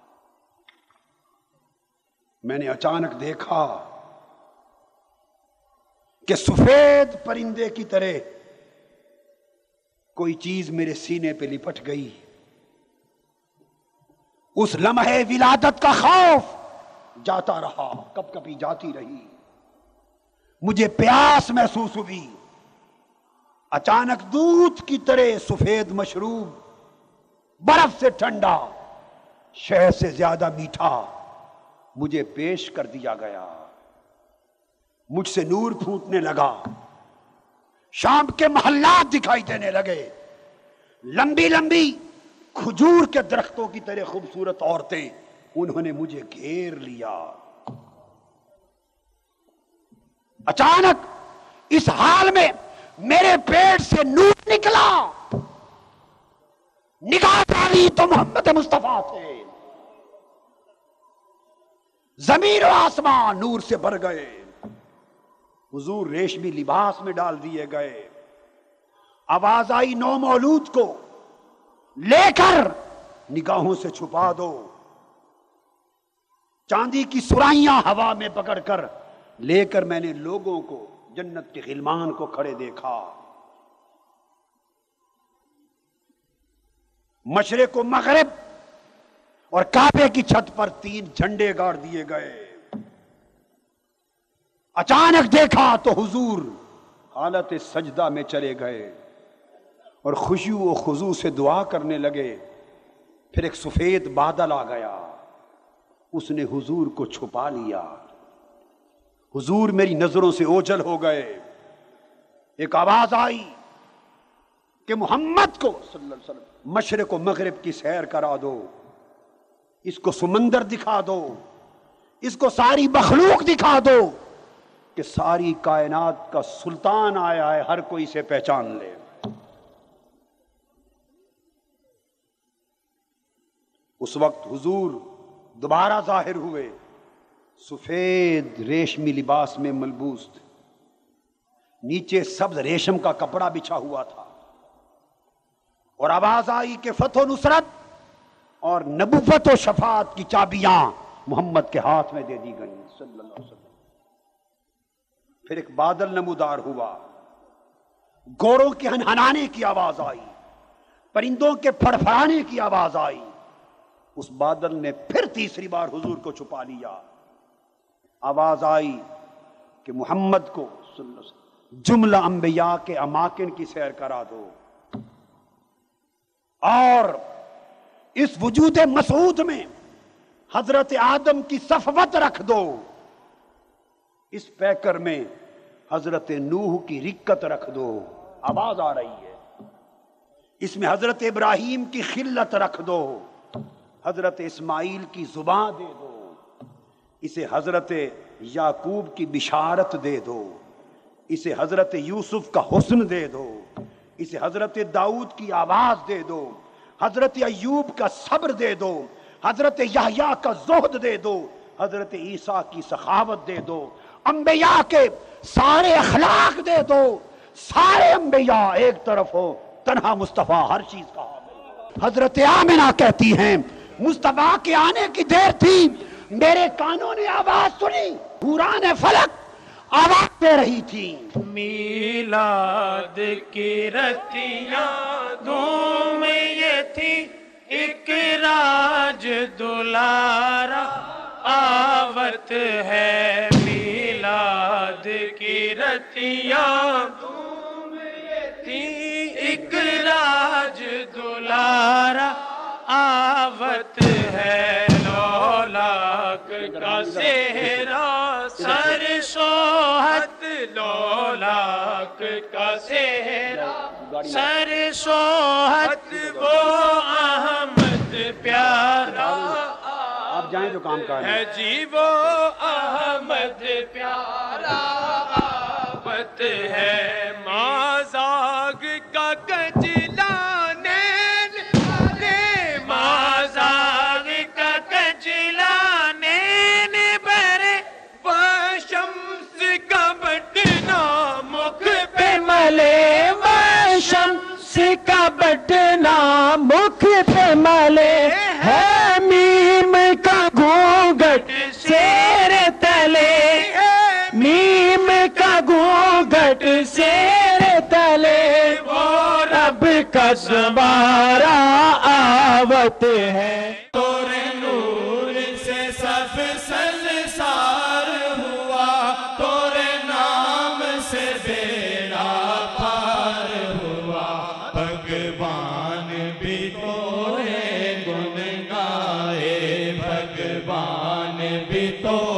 میں نے اچانک دیکھا کہ سفید پرندے کی طرح کوئی چیز میرے سینے پہ لپٹ گئی۔ اس لمحے ولادت کا خوف جاتا رہا، کب کبھی جاتی رہی، مجھے پیاس محسوس ہوئی، اچانک دودھ کی طرح سفید مشروب، برف سے ٹھنڈا، شہد سے زیادہ میٹھا مجھے پیش کر دیا گیا، مجھ سے نور پھوٹنے لگا، شام کے محلات دکھائی دینے لگے، لمبی لمبی کھجور کے درختوں کی طرح خوبصورت عورتیں، انہوں نے مجھے گھیر لیا۔ اچانک اس حال میں میرے پیٹ سے نور نکلا، نگاہ ڈالی تو محمد مصطفیٰ تھے، زمین و آسمان نور سے بھر گئے، حضور ریشمی لباس میں ڈال دیے گئے۔ آواز آئی، نو مولود کو لے کر نگاہوں سے چھپا دو، چاندی کی سرائیاں ہوا میں پکڑ کر لے کر میں نے لوگوں کو، جنت کے غلمان کو کھڑے دیکھا، مشرق و مغرب اور کعبے کی چھت پر 3 جھنڈے گاڑ دیے گئے۔ اچانک دیکھا تو حضور حالت سجدہ میں چلے گئے اور خشوع و خضوع سے دعا کرنے لگے۔ پھر ایک سفید بادل آ گیا، اس نے حضور کو چھپا لیا، حضور میری نظروں سے اوجھل ہو گئے۔ ایک آواز آئی کہ محمد کو صلی اللہ علیہ وسلم مشرق و مغرب کی سیر کرا دو، اس کو سمندر دکھا دو، اس کو ساری مخلوق دکھا دو کہ ساری کائنات کا سلطان آیا ہے، ہر کوئی اسے پہچان لے۔ اس وقت حضور دوبارہ ظاہر ہوئے، سفید ریشمی لباس میں ملبوس تھے، نیچے سبز ریشم کا کپڑا بچھا ہوا تھا، اور آواز آئی کہ فتح و نصرت اور نبوت و شفاعت کی چابیاں محمد کے ہاتھ میں دے دی گئیں صلی اللہ علیہ وسلم۔ پھر ایک بادل نمودار ہوا، گوروں کے ہنہنانے کی آواز آئی، پرندوں کے پھڑپھڑانے کی آواز آئی۔ اس بادل نے پھر تیسری بار حضور کو چھپا لیا۔ آواز آئی کہ محمد کو صلی اللہ علیہ وسلم جملہ انبیاء کے اماکن کی سیر کرا دو، اور اس وجود مسعود میں حضرت آدم کی صفوت رکھ دو، اس پیکر میں حضرت نوح کی رکت رکھ دو۔ آواز آ رہی ہے، اس میں حضرت ابراہیم کی خلت رکھ دو، حضرت اسماعیل کی زبان دے دو، اسے حضرت یعقوب کی بشارت دے دو، اسے حضرت یوسف کا حسن دے دو، اسے حضرت داؤد کی آواز دے دو، حضرت ایوب کا صبر دے دو، حضرت یحییٰ کا زہد دے دو، حضرت عیسیٰ کی سخاوت دے دو، انبیاء کے سارے اخلاق دے دو، سارے انبیاء ایک طرف ہو، تنہا مصطفیٰ ہر چیز کا حامل۔ حضرت آمنہ کہتی ہیں مصطفیٰ کے آنے کی دیر تھی، میرے کانوں نے آواز سنی، حوران فلک آواز دے رہی تھی۔ میلاد کی رتیاں دھوم یہ تھی، ایک راج دلارا آوت ہے، میلاد کی رتیاں دھوم یہ تھی، ایک راج دلارا آوت ہے، لولاک کا سہرا سر سوہت، لولاک کا سہرا سر سوہت، وہ احمد پیارا آپ جائیں جو کام کر ہے جی، وہ احمد پیارا آوت ہے، مازاغ کا کجلا نین برے، مازاغ کا کجلا نین برے، وہ شمس کا بٹنا مکھ پہ ملے، وہ شمس کا بٹنا مکھ پہ ملے، ہے میم کا گھونگھٹ سیر تلے، میم کا گھونگھٹ سیر تلے، وہ رب کا سوارا آوت ہے، تور نور سے سب سنسار ہوا، تور نام سے بیڑا پار ہوا، بھگوان بھی تورے گن گائے، بھگوان بھی تو